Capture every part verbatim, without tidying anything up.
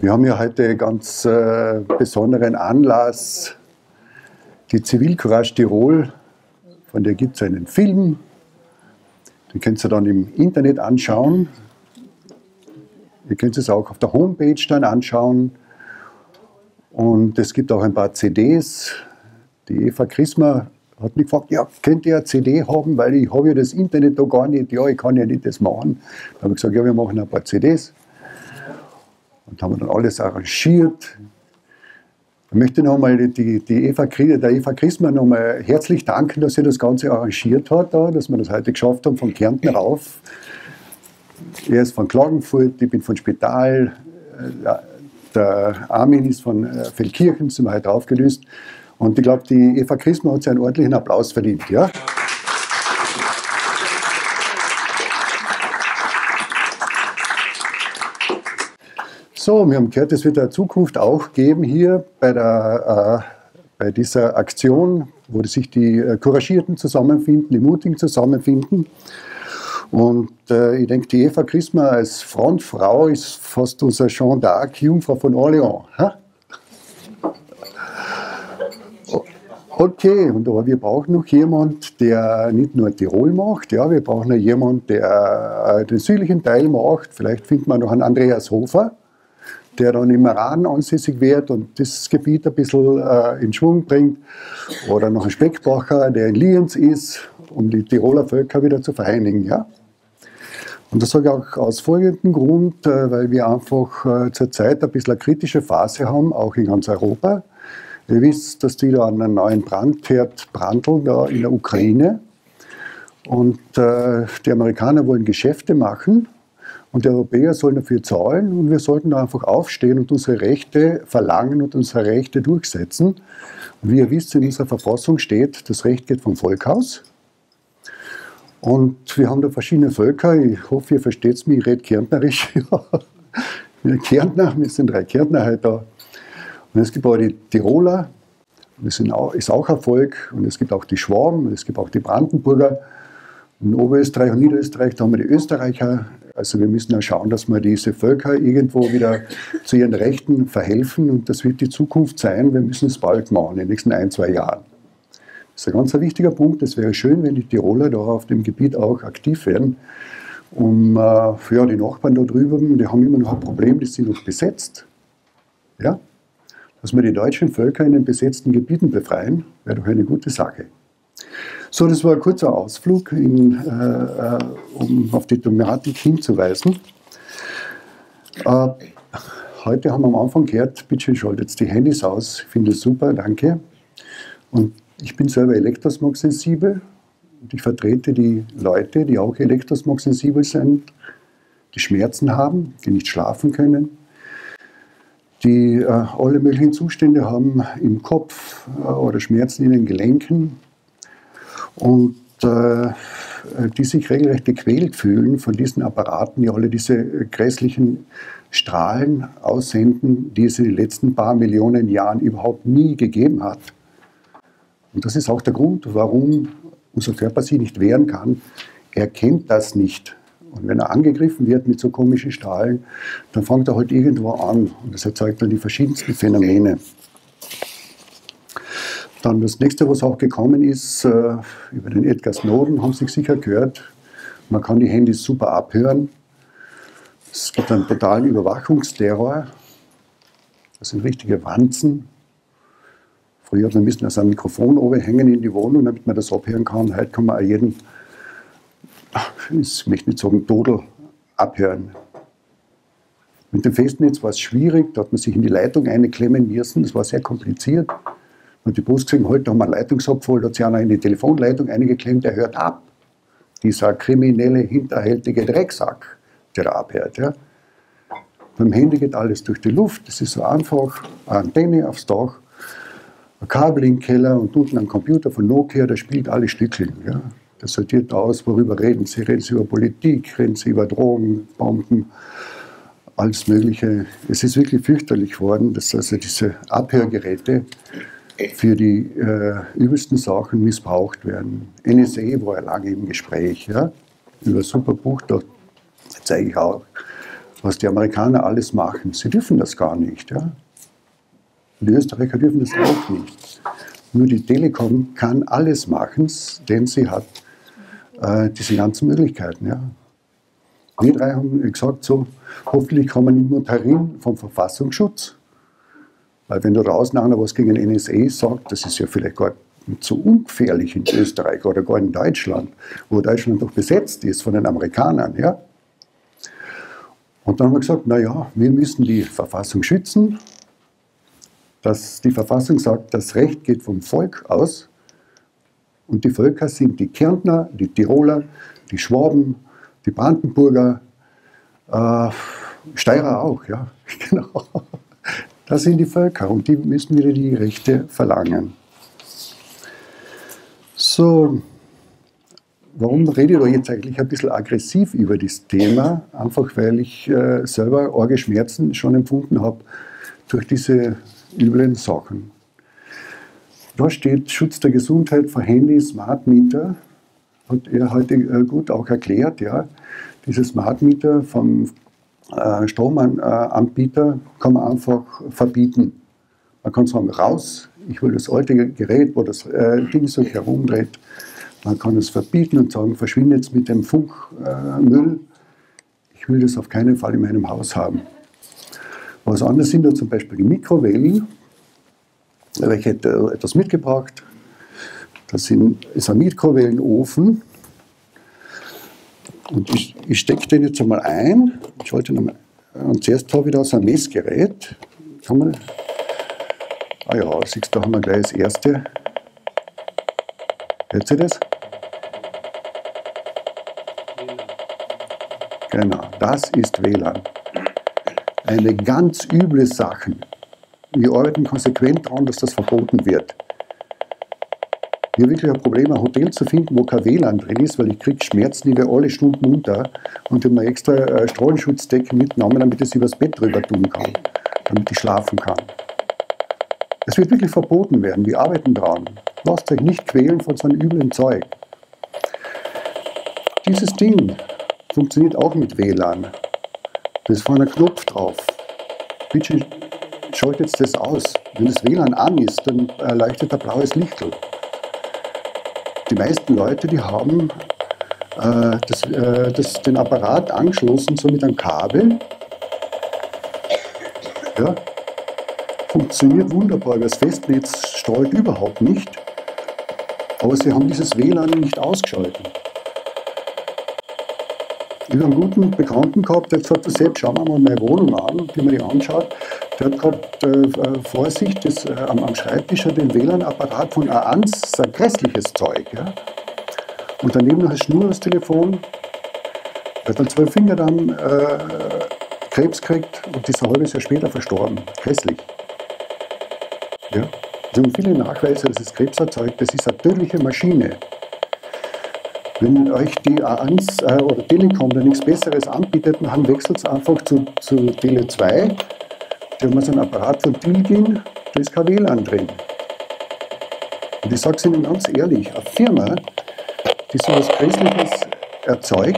Wir haben ja heute ganz äh, besonderen Anlass, die Zivilcourage Tirol, von der gibt es einen Film, den könnt ihr dann im Internet anschauen. Ihr könnt es auch auf der Homepage dann anschauen. Und es gibt auch ein paar C Ds. Die Eva Chrismer hat mich gefragt, ja, könnt ihr eine C D haben, weil ich habe ja das Internet da gar nicht, ja, ich kann ja nicht das machen. Da habe ich gesagt, ja, wir machen ein paar C Ds. Und haben dann alles arrangiert. Ich möchte nochmal die, die Eva, der Eva Chrismer nochmal herzlich danken, dass sie das Ganze arrangiert hat, da, dass wir das heute geschafft haben, von Kärnten rauf. Er ist von Klagenfurt, ich bin von Spital, der Armin ist von Feldkirchen, sind wir heute aufgelöst. Und ich glaube, die Eva Chrismer hat sich einen ordentlichen Applaus verdient. Ja? So, wir haben gehört, es wird eine Zukunft auch geben hier bei, der, äh, bei dieser Aktion, wo sich die äh, Couragierten zusammenfinden, die Mutigen zusammenfinden. Und äh, ich denke, die Eva Chrismer als Frontfrau ist fast unser Jeanne d'Arc, Jungfrau von Orléans. Ha? Okay, und aber wir brauchen noch jemanden, der nicht nur Tirol macht, ja, wir brauchen noch jemanden, der äh, den südlichen Teil macht. Vielleicht findet man noch einen Andreas Hofer, der dann im Iran ansässig wird und das Gebiet ein bisschen äh, in Schwung bringt. Oder noch ein Speckbacher, der in Lienz ist, um die Tiroler Völker wieder zu vereinigen. Ja? Und das sage ich auch aus folgendem Grund, äh, weil wir einfach äh, zurzeit ein bisschen eine kritische Phase haben, auch in ganz Europa. Ihr wisst, dass die da an einem neuen Brandherd brandeln, da in der Ukraine. Und äh, die Amerikaner wollen Geschäfte machen. Und die Europäer sollen dafür zahlen und wir sollten da einfach aufstehen und unsere Rechte verlangen und unsere Rechte durchsetzen. Und wie ihr wisst, in unserer Verfassung steht, das Recht geht vom Volk aus. Und wir haben da verschiedene Völker. Ich hoffe, ihr versteht mich, ich rede Kärntnerisch. Ich bin Kärntner, wir sind drei Kärntner heute da. Und es gibt auch die Tiroler, das ist auch ein Volk. Und es gibt auch die Schwaben, und es gibt auch die Brandenburger. In Oberösterreich und Niederösterreich, da haben wir die Österreicher. Also wir müssen auch schauen, dass wir diese Völker irgendwo wieder zu ihren Rechten verhelfen. Und das wird die Zukunft sein. Wir müssen es bald machen, in den nächsten ein, zwei Jahren. Das ist ein ganz wichtiger Punkt. Es wäre schön, wenn die Tiroler da auf dem Gebiet auch aktiv werden. Um, äh, ja, die Nachbarn da drüben, die haben immer noch ein Problem, die sind noch besetzt. Ja? Dass wir die deutschen Völker in den besetzten Gebieten befreien, wäre doch eine gute Sache. So, das war ein kurzer Ausflug, in, äh, um auf die Thematik hinzuweisen. Äh, heute haben wir am Anfang gehört, bitte schaltet die Handys aus, ich finde es super, danke. Und ich bin selber elektrosmog-sensibel und ich vertrete die Leute, die auch elektrosmog-sensibel sind, die Schmerzen haben, die nicht schlafen können, die äh, alle möglichen Zustände haben im Kopf äh, oder Schmerzen in den Gelenken. Und äh, die sich regelrecht gequält fühlen von diesen Apparaten, die alle diese grässlichen Strahlen aussenden, die es in den letzten paar Millionen Jahren überhaupt nie gegeben hat. Und das ist auch der Grund, warum unser Körper sich nicht wehren kann. Er kennt das nicht. Und wenn er angegriffen wird mit so komischen Strahlen, dann fängt er halt irgendwo an. Und das erzeugt dann die verschiedensten Phänomene. Dann das nächste, was auch gekommen ist, äh, über den Edgar Snowden, haben Sie sicher gehört, man kann die Handys super abhören. Es gibt einen totalen Überwachungsterror. Das sind richtige Wanzen. Früher hat man müssen also ein Mikrofon oben hängen in die Wohnung, damit man das abhören kann. Heute kann man auch jeden, ich möchte nicht sagen Dodel, abhören. Mit dem Festnetz war es schwierig, da hat man sich in die Leitung einklemmen müssen, das war sehr kompliziert. Und die Post gesehen, heute haben wir einen Leitungsabfall, da hat sich einer in die Telefonleitung eingeklemmt, der hört ab. Dieser kriminelle, hinterhältige Drecksack, der da abhört. Ja. Beim Handy geht alles durch die Luft, das ist so einfach, eine Antenne aufs Dach, ein Kabel im Keller und unten ein Computer von Nokia, der spielt alle Stückchen. Ja. Das sortiert aus, worüber reden Sie. Reden Sie über Politik, reden Sie über Drogen, Bomben, alles Mögliche. Es ist wirklich fürchterlich geworden, dass also diese Abhörgeräte für die äh, übelsten Sachen missbraucht werden. N S A war ja lange im Gespräch, ja, über ein super Buch, da zeige ich auch was die Amerikaner alles machen. Sie dürfen das gar nicht. Ja? Die Österreicher dürfen das auch nicht. Nur die Telekom kann alles machen, denn sie hat äh, diese ganzen Möglichkeiten. Ja? Wir drei haben gesagt, so, hoffentlich kommen nicht nur Tarin vom Verfassungsschutz, weil wenn du draußen einer was gegen den N S A sagt, das ist ja vielleicht gar nicht so ungefährlich in Österreich oder gar in Deutschland, wo Deutschland doch besetzt ist von den Amerikanern. Ja? Und dann haben wir gesagt, naja, wir müssen die Verfassung schützen. Dass die Verfassung sagt, das Recht geht vom Volk aus. Und die Völker sind die Kärntner, die Tiroler, die Schwaben, die Brandenburger, äh, Steirer auch. Ja, genau. Das sind die Völker und die müssen wieder die Rechte verlangen. So, warum rede ich da jetzt eigentlich ein bisschen aggressiv über das Thema? Einfach weil ich äh, selber arge Schmerzen schon empfunden habe durch diese üblen Sachen. Da steht Schutz der Gesundheit für Handy, Smart Meter, hat er heute äh, gut auch erklärt. Ja. Diese Smart Meter vom äh, Stromanbieter kann man einfach verbieten. Man kann sagen, raus, ich will das alte Gerät, wo das äh, Ding so herumdreht. Man kann es verbieten und sagen, verschwindet mit dem Funkmüll. Äh, ich will das auf keinen Fall in meinem Haus haben. Was anderes sind da zum Beispiel die Mikrowellen. Ich hätte etwas mitgebracht. Das ist ein Mikrowellenofen. Und ich, ich stecke den jetzt einmal ein. Ich wollte noch mal, und zuerst habe ich da so ein Messgerät. Kann man, ah ja, siehst du, da haben wir gleich das erste. Hört ihr das? Genau, das ist W L A N. Eine ganz üble Sache. Wir arbeiten konsequent daran, dass das verboten wird. Ich habe wirklich ein Problem, ein Hotel zu finden, wo kein W L A N drin ist, weil ich kriege Schmerzen über alle Stunden unter und habe mir extra eine Strahlenschutzdecke mitgenommen, damit ich es übers Bett drüber tun kann, damit ich schlafen kann. Es wird wirklich verboten werden, wir arbeiten daran. Lasst euch nicht quälen von so einem üblen Zeug. Dieses Ding funktioniert auch mit W L A N. Da ist vorne ein Knopf drauf. Bitte schaltet das aus. Wenn das W L A N an ist, dann leuchtet ein blaues Lichtl. Die meisten Leute, die haben äh, das, äh, das, den Apparat angeschlossen, so mit einem Kabel. Ja. Funktioniert wunderbar, das Festnetz strahlt überhaupt nicht. Aber sie haben dieses W L A N nicht ausgeschaltet. Ich habe einen guten Bekannten gehabt, der hat gesagt, selbst schauen wir mal meine Wohnung an, die man die anschaut. Der hat gerade äh, vor sich das, äh, am, am Schreibtisch den W L A N-Apparat von A eins, das ist ein grässliches Zeug. Ja? Und daneben noch ein Schnurlostelefon. Er hat dann zwei Finger dann äh, Krebs gekriegt und ist ein halbes Jahr später verstorben. Grässlich. Ja? Es haben viele Nachweise, dass es Krebs erzeugt. Das ist eine tödliche Maschine. Wenn euch die A eins äh, oder Telekom da nichts Besseres anbietet, dann wechselt es einfach zu, zu Tele zwei. Da haben wir so ein Apparat von Tilgin, da ist kein W L A N drin. Und ich sage es Ihnen ganz ehrlich, eine Firma, die so etwas Grässliches erzeugt,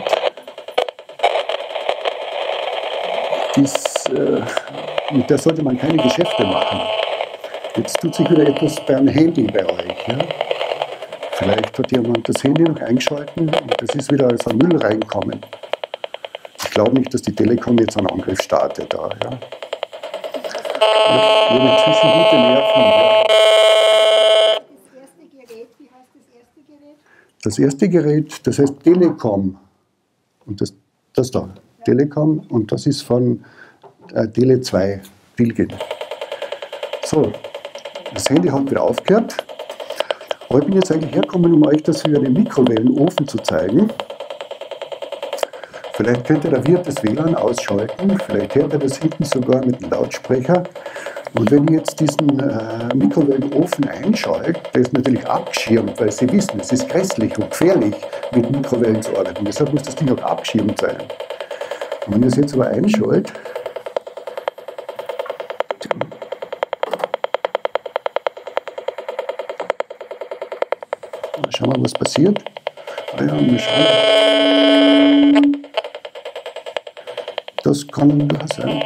ist, äh, mit der sollte man keine Geschäfte machen. Jetzt tut sich wieder etwas beim Handy bei euch. Ja? Vielleicht hat jemand das Handy noch eingeschalten und es ist wieder als ein Müll reinkommen. Ich glaube nicht, dass die Telekom jetzt einen Angriff startet. Da, ja. Wir haben inzwischen gute Nerven. Ja. Das erste Gerät, wie heißt das erste Gerät? Das erste Gerät, das heißt Telekom. Und das, das da, ja. Telekom, und das ist von äh, Tele zwei, Tilgin. So, das Handy hat wieder aufgehört. Aber ich bin jetzt eigentlich hergekommen, um euch das über den Mikrowellenofen zu zeigen. Vielleicht könnte der Wirt das W L A N ausschalten, vielleicht hört er das hinten sogar mit dem Lautsprecher. Und wenn ihr jetzt diesen äh, Mikrowellenofen einschaltet, der ist natürlich abgeschirmt, weil Sie wissen, es ist grässlich und gefährlich, mit Mikrowellen zu arbeiten. Deshalb muss das Ding auch abgeschirmt sein. Und wenn ihr es jetzt aber einschaltet, schauen wir mal, was passiert. Ah ja, mal schauen. Das kann durchaus sein.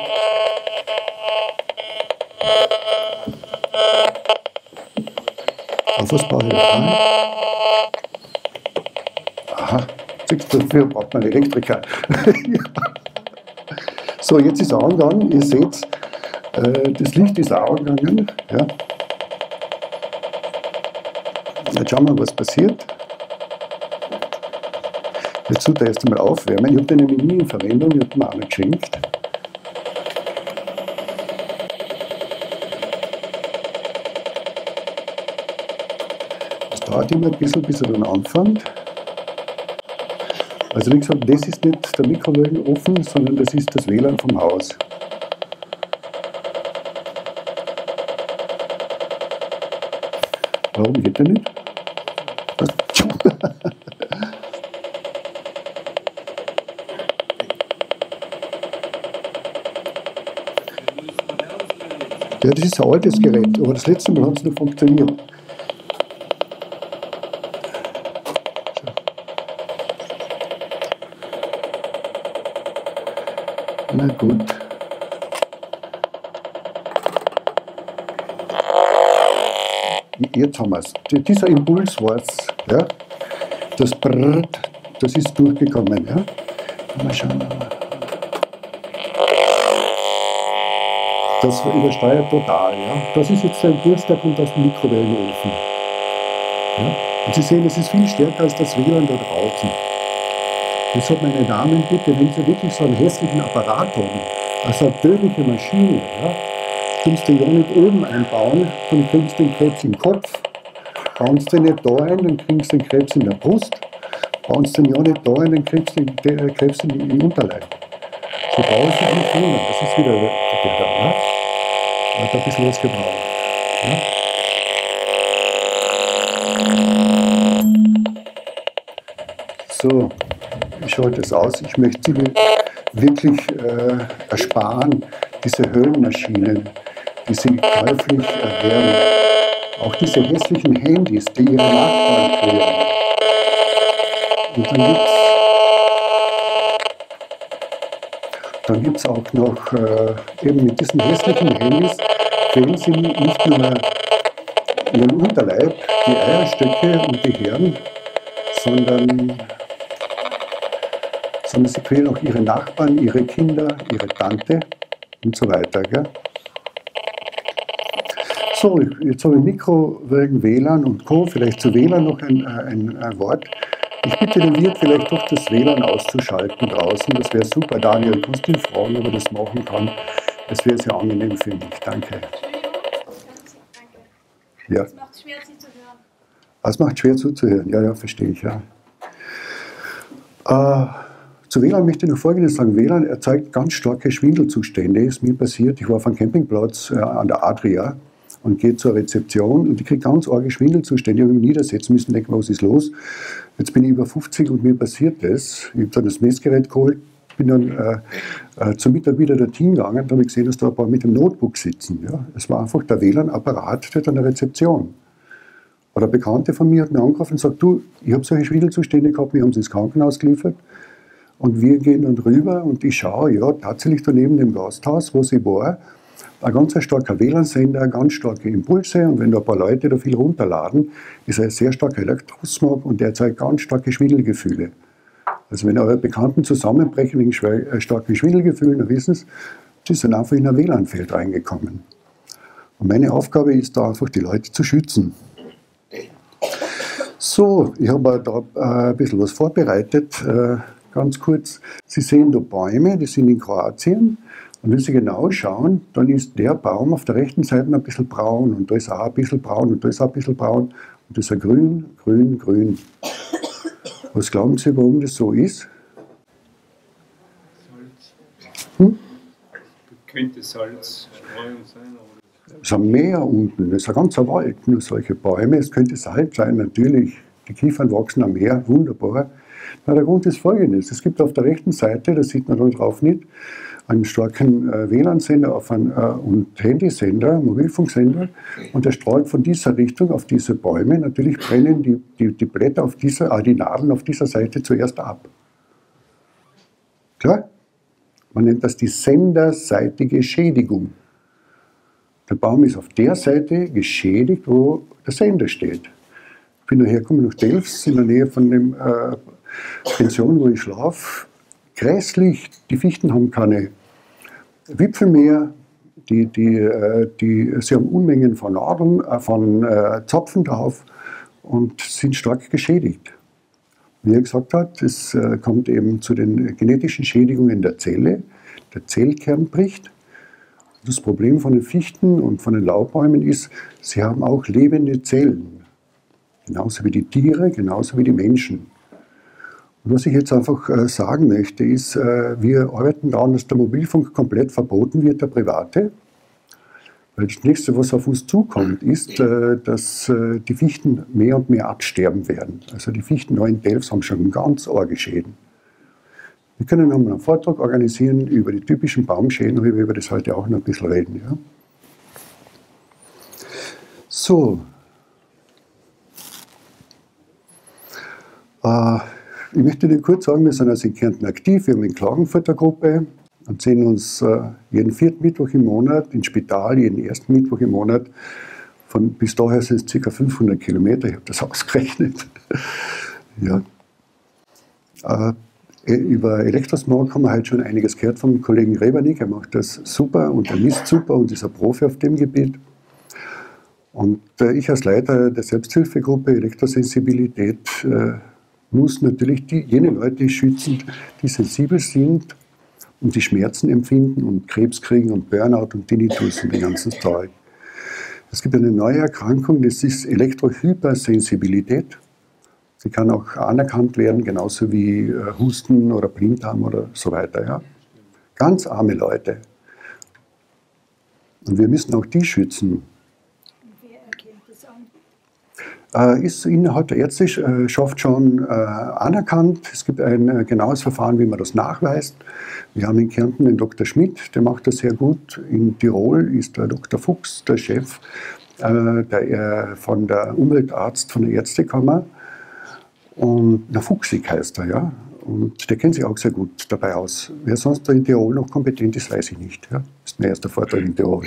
Auf was brauche ich da? Aha, dafür braucht man Elektriker. So, jetzt ist er angegangen. Ihr seht, äh, das Licht ist auch angegangen. Ja. Jetzt schauen wir, was passiert. Jetzt tut er erst einmal aufwärmen. Ich habe den nämlich nie in Verwendung, ich habe ihn auch nicht geschenkt. Das dauert immer ein bisschen, bis er dann anfängt. Also wie gesagt, das ist nicht der Mikrowellenofen, sondern das ist das W L A N vom Haus. Warum geht der nicht? Ja, das ist ein altes Gerät, aber das letzte Mal hat es noch funktioniert. Na gut. Jetzt haben wir es. Dieser Impuls war es. Ja? Das Brrrt, das ist durchgekommen. Ja? Mal schauen. Das übersteuert total. Ja? Das ist jetzt der Impuls, der kommt aus dem Mikrowellenofen. Ja? Und Sie sehen, es ist viel stärker als das W L A N da draußen. Deshalb, meine Damen, bitte, wenn Sie wirklich so einen hässlichen Apparat haben, also eine tödliche Maschine, ja, kannst du ja nicht oben einbauen, dann kriegst du den Krebs im Kopf, baust den nicht da ein, dann kriegst du den Krebs in der Brust, baust den ja nicht da ein, dann kriegst du den Krebs im Unterleib. So brauche ich nicht wundern, das ist wieder der da, ja? Hat ein bisschen was gebraucht. Ja? So, ich schalte es aus. Ich möchte Sie wirklich äh, ersparen, diese Höhlenmaschinen, die Sie käuflich erwerben. Auch diese hässlichen Handys, die Ihre Nachbarn klären. Und dann gibt es dann gibt's auch noch, äh, eben mit diesen hässlichen Handys, quälen Sie nicht nur Ihren Unterleib, die Eierstöcke und die Hirn, sondern sondern sie quälen auch ihre Nachbarn, ihre Kinder, ihre Tante und so weiter. Gell? So, jetzt habe ich Mikrowellen, W L A N und Co. Vielleicht zu W L A N noch ein, ein, ein Wort. Ich bitte den Wirt vielleicht doch das W L A N auszuschalten draußen. Das wäre super. Daniel, kannst du ihn fragen, ob er das machen kann? Das wäre sehr angenehm für mich. Danke. Ja. Es macht schwer, Sie zu hören. Es macht schwer zuzuhören. Ja, ja, verstehe ich. Ja. Äh, Zu W L A N möchte ich noch Folgendes sagen. W L A N erzeugt ganz starke Schwindelzustände. Ist mir passiert. Ich war auf einem Campingplatz äh, an der Adria und gehe zur Rezeption und ich kriege ganz arge Schwindelzustände. Ich habe mich niedersetzen müssen, denke, was ist los? Jetzt bin ich über fünfzig und mir passiert das. Ich habe dann das Messgerät geholt, bin dann äh, äh, zum Mitarbeiter der Team gegangen und habe gesehen, dass da ein paar mit dem Notebook sitzen. Ja? Es war einfach der W L A N-Apparat dort an der Rezeption. Oder eine Bekannte von mir hat mir angerufen und sagt, du, ich habe solche Schwindelzustände gehabt, wir haben sie ins Krankenhaus geliefert. Und wir gehen dann rüber und ich schaue, ja, tatsächlich daneben dem Gasthaus, wo sie war, ein ganz starker W L A N-Sender, ganz starke Impulse. Und wenn da ein paar Leute da viel runterladen, ist er ein sehr starker Elektrosmog und der erzeugt ganz starke Schwindelgefühle. Also wenn eure Bekannten zusammenbrechen wegen schwer, starken Schwindelgefühlen, dann wissen sie, die sind einfach in ein W L A N-Feld reingekommen. Und meine Aufgabe ist da einfach, die Leute zu schützen. So, ich habe da äh, ein bisschen was vorbereitet. Äh, Ganz kurz, Sie sehen da Bäume, die sind in Kroatien. Und wenn Sie genau schauen, dann ist der Baum auf der rechten Seite ein bisschen braun und da ist auch ein bisschen braun und da ist auch ein bisschen braun. Und das ist ein grün, grün, grün. Was glauben Sie, warum das so ist? Salz. Hm? Könnte Salzstreuung sein? Oder? Es ist ein Meer unten, es ist ein ganzer Wald, nur solche Bäume. Es könnte Salz sein, natürlich. Die Kiefern wachsen am Meer, wunderbar. Na, der Grund ist folgendes: Es gibt auf der rechten Seite, das sieht man da drauf nicht, einen starken äh, W L A N-Sender auf einen, äh, und Handysender, Mobilfunksender, und der strahlt von dieser Richtung auf diese Bäume. Natürlich brennen die, die, die Blätter auf dieser, äh, die Nadeln auf dieser Seite zuerst ab. Klar? Man nennt das die senderseitige Schädigung. Der Baum ist auf der Seite geschädigt, wo der Sender steht. Ich bin dahergekommen nach Delfs, in der Nähe von der äh, Pension, wo ich schlafe. Grässlich, die Fichten haben keine Wipfel mehr, die, die, äh, die, sie haben Unmengen von Nadeln, äh, von äh, Zapfen drauf und sind stark geschädigt. Wie er gesagt hat, es äh, kommt eben zu den genetischen Schädigungen der Zelle. Der Zellkern bricht. Das Problem von den Fichten und von den Laubbäumen ist, sie haben auch lebende Zellen. Genauso wie die Tiere, genauso wie die Menschen. Und was ich jetzt einfach äh, sagen möchte, ist, äh, wir arbeiten daran, dass der Mobilfunk komplett verboten wird, der private. Weil das nächste, was auf uns zukommt, ist, äh, dass äh, die Fichten mehr und mehr absterben werden. Also die Fichten da in Delfs haben schon ganz arge Schäden. Wir können nochmal einen Vortrag organisieren über die typischen Baumschäden, und wir über das heute auch noch ein bisschen reden. Ja? So. Äh, ich möchte Ihnen kurz sagen, wir sind also in Kärnten aktiv, wir haben eine Klagenfurter-Gruppe und sehen uns äh, jeden vierten Mittwoch im Monat ins Spital, jeden ersten Mittwoch im Monat. Von, bis daher sind es ca. fünfhundert Kilometer, ich habe das ausgerechnet. Ja. Äh, Über Elektrosmog haben wir heute schon einiges gehört vom Kollegen Rebernik. Er macht das super und er misst super und ist ein Profi auf dem Gebiet. Und äh, ich als Leiter der Selbsthilfegruppe Elektrosensibilität äh, muss natürlich die, jene Leute schützen, die sensibel sind und die Schmerzen empfinden und Krebs kriegen und Burnout und Tinnitus und den ganzen Zeug. Es gibt eine neue Erkrankung, das ist Elektrohypersensibilität. Sie kann auch anerkannt werden, genauso wie äh, Husten oder Blinddarm oder so weiter. Ja? Ganz arme Leute. Und wir müssen auch die schützen. Und wer erkennt das an? Äh, ist innerhalb der Ärzteschaft schon äh, anerkannt. Es gibt ein äh, genaues Verfahren, wie man das nachweist. Wir haben in Kärnten den Doktor Schmidt, der macht das sehr gut. In Tirol ist der Doktor Fuchs, der Chef äh, der, äh, von der Umweltarzt von der Ärztekammer. Und der Fuchsig heißt er, ja. Und der kennt sich auch sehr gut dabei aus. Wer sonst da in Tirol noch kompetent ist, weiß ich nicht. Ja. Das ist mein erster Vortrag in Tirol.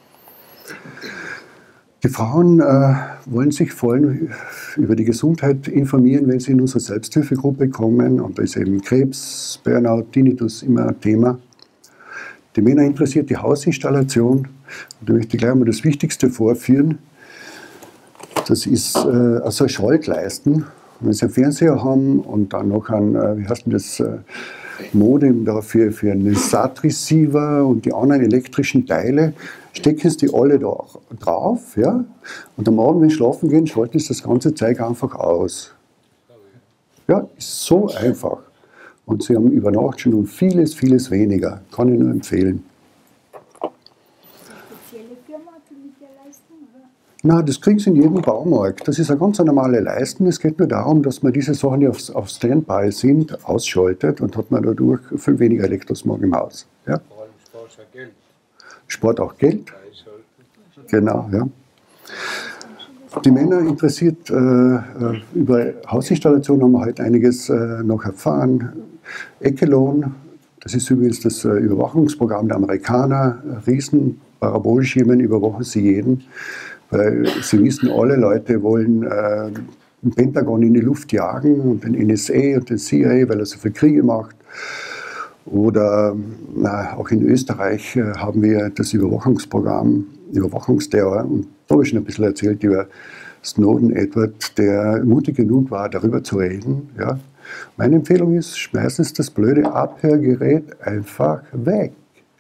Die Frauen äh, wollen sich vor allem über die Gesundheit informieren, wenn sie in unsere Selbsthilfegruppe kommen. Und da ist eben Krebs, Burnout, Tinnitus immer ein Thema. Die Männer interessiert die Hausinstallation. Und da möchte ich gleich mal das Wichtigste vorführen. Das ist äh, also Schaltleisten. Wenn Sie einen Fernseher haben und dann noch ein, wie heißt denn das, Modem da für, für einen SAT-Receiver und die anderen elektrischen Teile, stecken Sie die alle da drauf, ja? Und am Abend, wenn Sie schlafen gehen, schalten Sie das ganze Zeug einfach aus. Ja, ist so einfach. Und Sie haben über Nacht schon um vieles, vieles weniger. Kann ich nur empfehlen. Spezielle Firma, die mit der leisten, oder? Na, das kriegen Sie in jedem Baumarkt. Das ist eine ganz normale Leisten. Es geht nur darum, dass man diese Sachen, die auf, auf Standby sind, ausschaltet und hat man dadurch viel weniger Elektrosmog im Haus. Ja? Vor allem spart ja Geld. Spart auch Geld. Beischalten. Genau, ja. Die Männer interessiert äh, äh, über Hausinstallation haben wir heute einiges äh, noch erfahren. Echelon, das ist übrigens das äh, Überwachungsprogramm der Amerikaner. Riesen Parabolschirmen überwachen sie jeden. Weil Sie wissen, alle Leute wollen äh, den Pentagon in die Luft jagen und den N S A und den C I A, weil er so viele Kriege macht. Oder na, auch in Österreich äh, haben wir das Überwachungsprogramm, Überwachungsterror. Und da habe ich schon ein bisschen erzählt über Snowden Edward, der mutig genug war, darüber zu reden. Ja. Meine Empfehlung ist, schmeißen Sie das blöde Abhörgerät einfach weg.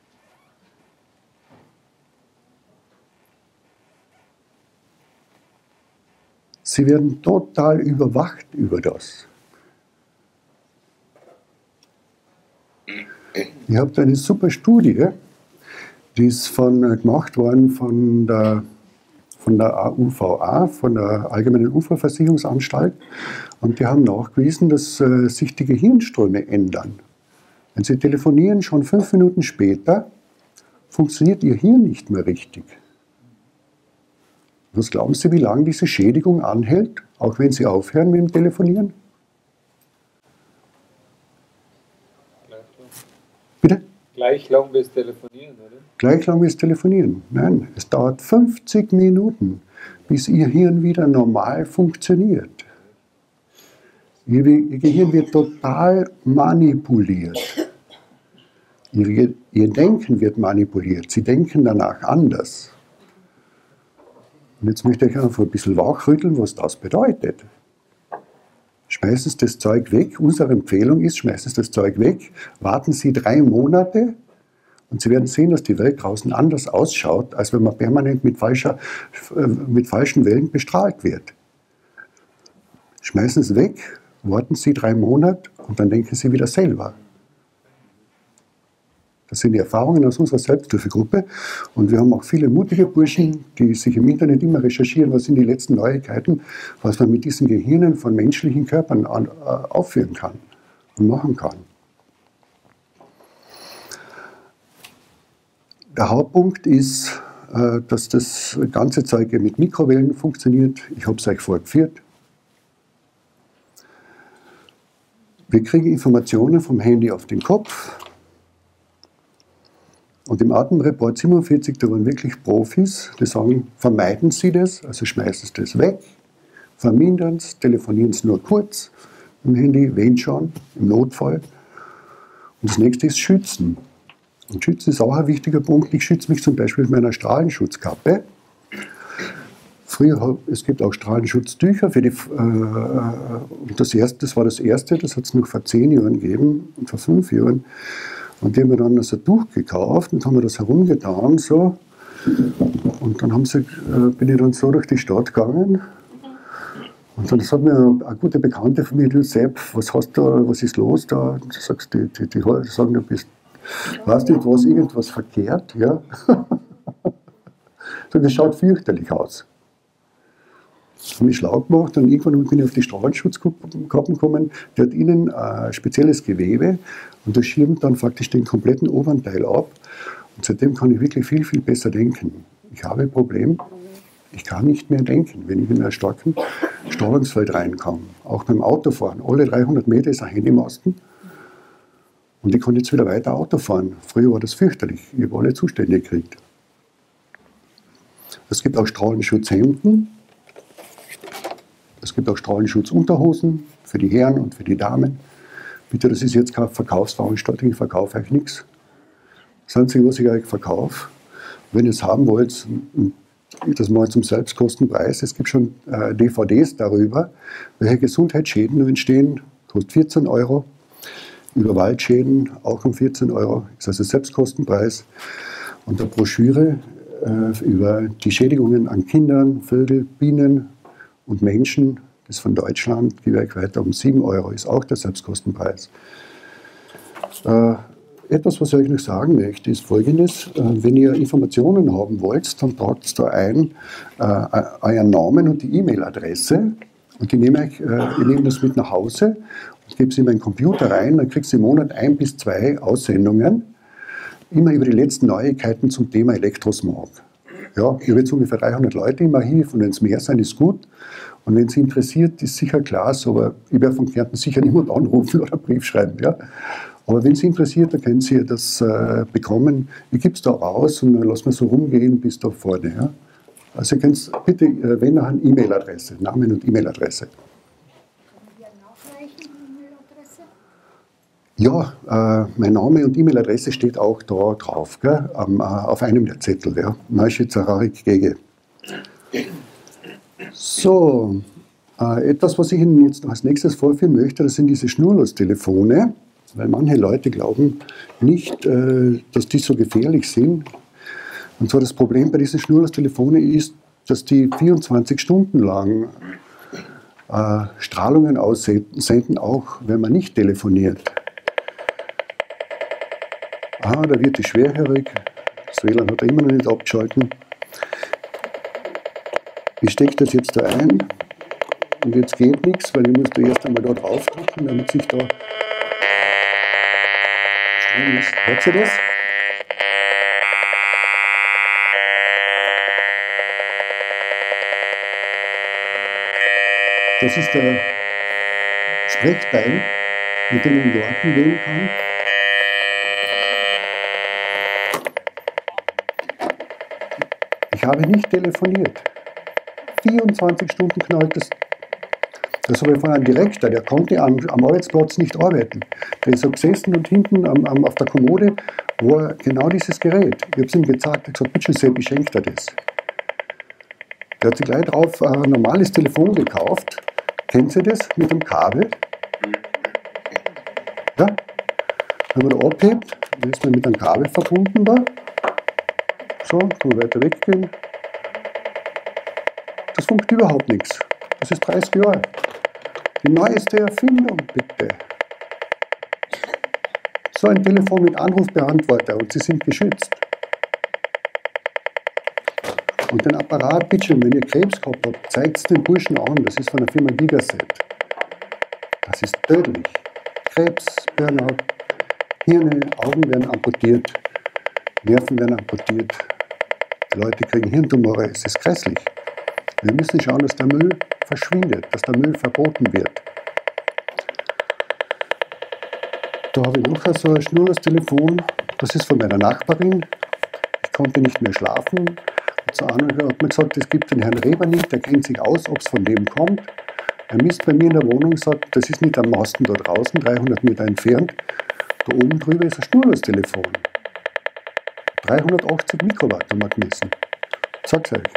Sie werden total überwacht über das. Ich habe da eine super Studie, die ist von, gemacht worden von der, von der U V A, von der Allgemeinen Unfallversicherungsanstalt. Und die haben nachgewiesen, dass äh, sich die Gehirnströme ändern. Wenn Sie telefonieren, schon fünf Minuten später, funktioniert Ihr Hirn nicht mehr richtig. Was glauben Sie, wie lange diese Schädigung anhält, auch wenn Sie aufhören mit dem Telefonieren? Bleibt er. Bitte? Geht Gleich lang wie das Telefonieren, oder? Gleich lang wie das Telefonieren. Nein, es dauert fünfzig Minuten, bis Ihr Hirn wieder normal funktioniert. Ihr, Ihr Gehirn wird total manipuliert. Ihr, Ihr Denken wird manipuliert. Sie denken danach anders. Und jetzt möchte ich einfach ein bisschen wachrütteln, was das bedeutet. Schmeißen Sie das Zeug weg. Unsere Empfehlung ist, schmeißen Sie das Zeug weg, warten Sie drei Monate und Sie werden sehen, dass die Welt draußen anders ausschaut, als wenn man permanent mit, falscher, mit falschen Wellen bestrahlt wird. Schmeißen Sie es weg, warten Sie drei Monate und dann denken Sie wieder selber. Das sind die Erfahrungen aus unserer Selbsthilfegruppe. Und wir haben auch viele mutige Burschen, die sich im Internet immer recherchieren, was sind die letzten Neuigkeiten, was man mit diesen Gehirnen von menschlichen Körpern an, äh, aufführen kann und machen kann. Der Hauptpunkt ist, äh, dass das ganze Zeug mit Mikrowellen funktioniert. Ich habe es euch vorgeführt. Wir kriegen Informationen vom Handy auf den Kopf. Und im Atemreport siebenundvierzig, da waren wirklich Profis, die sagen, vermeiden Sie das, also schmeißen Sie das weg, vermindern Sie, telefonieren Sie nur kurz im Handy, wenn schon, im Notfall. Und das nächste ist Schützen. Und Schützen ist auch ein wichtiger Punkt. Ich schütze mich zum Beispiel mit meiner Strahlenschutzkappe. Früher, es gibt auch Strahlenschutztücher für die, äh, und das, erste, das war das erste, das hat es noch vor zehn Jahren gegeben und vor fünf Jahren. Und die haben mir dann so ein Tuch gekauft und haben mir das herumgetan, so. Und dann haben sie, äh, bin ich dann so durch die Stadt gegangen. Und dann sagt mir eine gute Bekannte von mir, du Sepp, was hast du, was ist los da? Und du sagst, die, die, die, die sagen, du bist, weißt nicht, was, irgendwas verkehrt, ja? So, das schaut fürchterlich aus. Ich habe mich schlau gemacht und irgendwann bin ich auf die Strahlenschutzkappen gekommen. Die hat innen ein spezielles Gewebe und das schirmt dann praktisch den kompletten oberen Teil ab. Und seitdem kann ich wirklich viel, viel besser denken. Ich habe ein Problem, ich kann nicht mehr denken, wenn ich in ein starken Strahlungsfeld reinkomme. Auch beim Autofahren. Alle dreihundert Meter ist ein Handymasten und ich kann jetzt wieder weiter Auto fahren. Früher war das fürchterlich, ich habe alle Zustände gekriegt. Es gibt auch Strahlenschutzhemden. Es gibt auch Strahlenschutzunterhosen für die Herren und für die Damen. Bitte, das ist jetzt keine Verkaufsveranstaltung, ich verkaufe euch nichts. Das Einzige, was ich euch verkaufe, wenn ihr es haben wollt, das mal zum Selbstkostenpreis. Es gibt schon äh, D V Ds darüber, welche Gesundheitsschäden nur entstehen, kostet vierzehn Euro. Über Waldschäden auch um vierzehn Euro, das ist also Selbstkostenpreis. Und eine Broschüre äh, über die Schädigungen an Kindern, Vögel, Bienen und Menschen, das von Deutschland, gebe ich weiter um sieben Euro, ist auch der Selbstkostenpreis. Äh, etwas, was ich euch noch sagen möchte, ist Folgendes. Äh, wenn ihr Informationen haben wollt, dann tragt da ein äh, euren Namen und die E-Mail-Adresse und die nehme ich, äh, ich nehme das mit nach Hause und gebe sie in meinen Computer rein, dann kriegst du im Monat ein bis zwei Aussendungen, immer über die letzten Neuigkeiten zum Thema Elektrosmog. Ja, ich habe jetzt ungefähr dreihundert Leute im Archiv und wenn es mehr sein, ist gut. Und wenn es interessiert, ist sicher klar, so, aber ich werde von Kärnten sicher niemand anrufen oder einen Brief schreiben. Ja. Aber wenn es interessiert, dann können Sie das äh, bekommen. Ich gebe es da raus und dann lassen wir so rumgehen bis da vorne. Ja. Also ihr könnt bitte, äh, wenn noch eine E-Mail-Adresse, Namen und E-Mail-Adresse. Können wir nachreichen, die E-Mail-Adresse? Ja, äh, mein Name und E-Mail-Adresse steht auch da drauf, gell, ähm, äh, auf einem der Zettel. Ja. Neuschitzer-Rarik Gege. So, äh, etwas, was ich Ihnen jetzt als nächstes vorführen möchte, das sind diese Schnurlostelefone, weil manche Leute glauben nicht, äh, dass die so gefährlich sind. Und zwar das Problem bei diesen Schnurlostelefone ist, dass die vierundzwanzig Stunden lang äh, Strahlungen aussenden, auch wenn man nicht telefoniert. Ah, da wird die schwerhörig. Das W L A N hat er immer noch nicht abgeschalten. Ich stecke das jetzt da ein und jetzt geht nichts, weil ich muss da erst einmal da draufdrücken, damit sich da Strom ist. Hört ihr das? Das ist der Sprechteil, mit dem man Daten wählen kann. Ich habe nicht telefoniert. vierundzwanzig Stunden knallt das. Das habe ich von einem Direktor, der konnte am, am Arbeitsplatz nicht arbeiten. Der ist so gesessen und hinten am, am, auf der Kommode war genau dieses Gerät. Ich habe es ihm gezeigt, ich habe gesagt, bitte Sepp, ich schenke dir das. Der hat sich gleich drauf ein normales Telefon gekauft. Kennt ihr das? Mit dem Kabel. Ja? Wenn man da abhebt, dann ist man mit einem Kabel verbunden da. So, kann man weiter weggehen. Das funkt überhaupt nichts. Das ist dreißig Jahre. Die neueste Erfindung, bitte. So ein Telefon mit Anrufbeantworter und Sie sind geschützt. Und den Apparat, bitte, wenn ihr Krebs gehabt habt, zeigt es den Burschen an. Das ist von der Firma Gigaset. Das ist tödlich. Krebs, Burnout, Hirne, Augen werden amputiert, Nerven werden amputiert. Die Leute kriegen Hirntumore. Es ist grässlich. Wir müssen schauen, dass der Müll verschwindet, dass der Müll verboten wird. Da habe ich noch so ein Schnurlostelefon. Das ist von meiner Nachbarin. Ich konnte nicht mehr schlafen. Zu einer hat mir gesagt, es gibt den Herrn Reber nicht, der kennt sich aus, ob es von dem kommt. Er misst bei mir in der Wohnung, sagt, das ist nicht am Masten da draußen, dreihundert Meter entfernt. Da oben drüber ist ein Schnurlostelefon. dreihundertachtzig Mikrowatt haben wir gemessen. Sag's euch.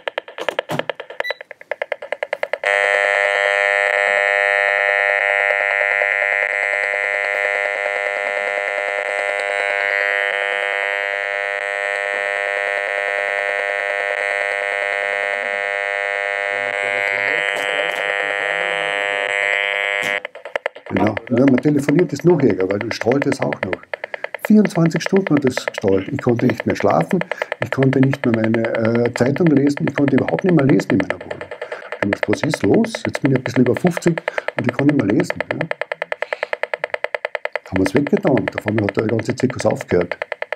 Genau. Und wenn man telefoniert, ist noch ärger, weil dann strahlt es auch noch. vierundzwanzig Stunden hat es gestrahlt. Ich konnte nicht mehr schlafen, ich konnte nicht mehr meine äh, Zeitung lesen, ich konnte überhaupt nicht mehr lesen in meiner Wohnung. Ich habe gedacht, was ist los? Jetzt bin ich ein bisschen über fünfzig und ich kann nicht mehr lesen. Ja. Haben wir es weggetan. Auf einmal hat der ganze Zirkus aufgehört.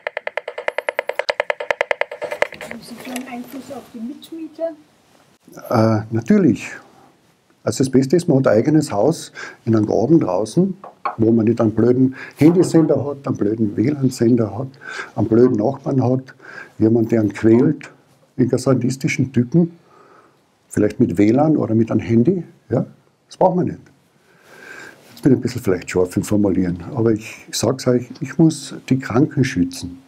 Haben Sie keinen Einfluss auf die Mitmieter? Äh, natürlich. Also das Beste ist, man hat ein eigenes Haus in einem Garten draußen, wo man nicht einen blöden Handysender hat, einen blöden W L A N-Sender hat, einen blöden Nachbarn hat, jemand, der einen quält, irgendeinen sadistischen Typen, vielleicht mit W L A N oder mit einem Handy. Ja? Das braucht man nicht. Jetzt bin ich ein bisschen vielleicht scharf im Formulieren, aber ich, ich sage es euch, ich muss die Kranken schützen.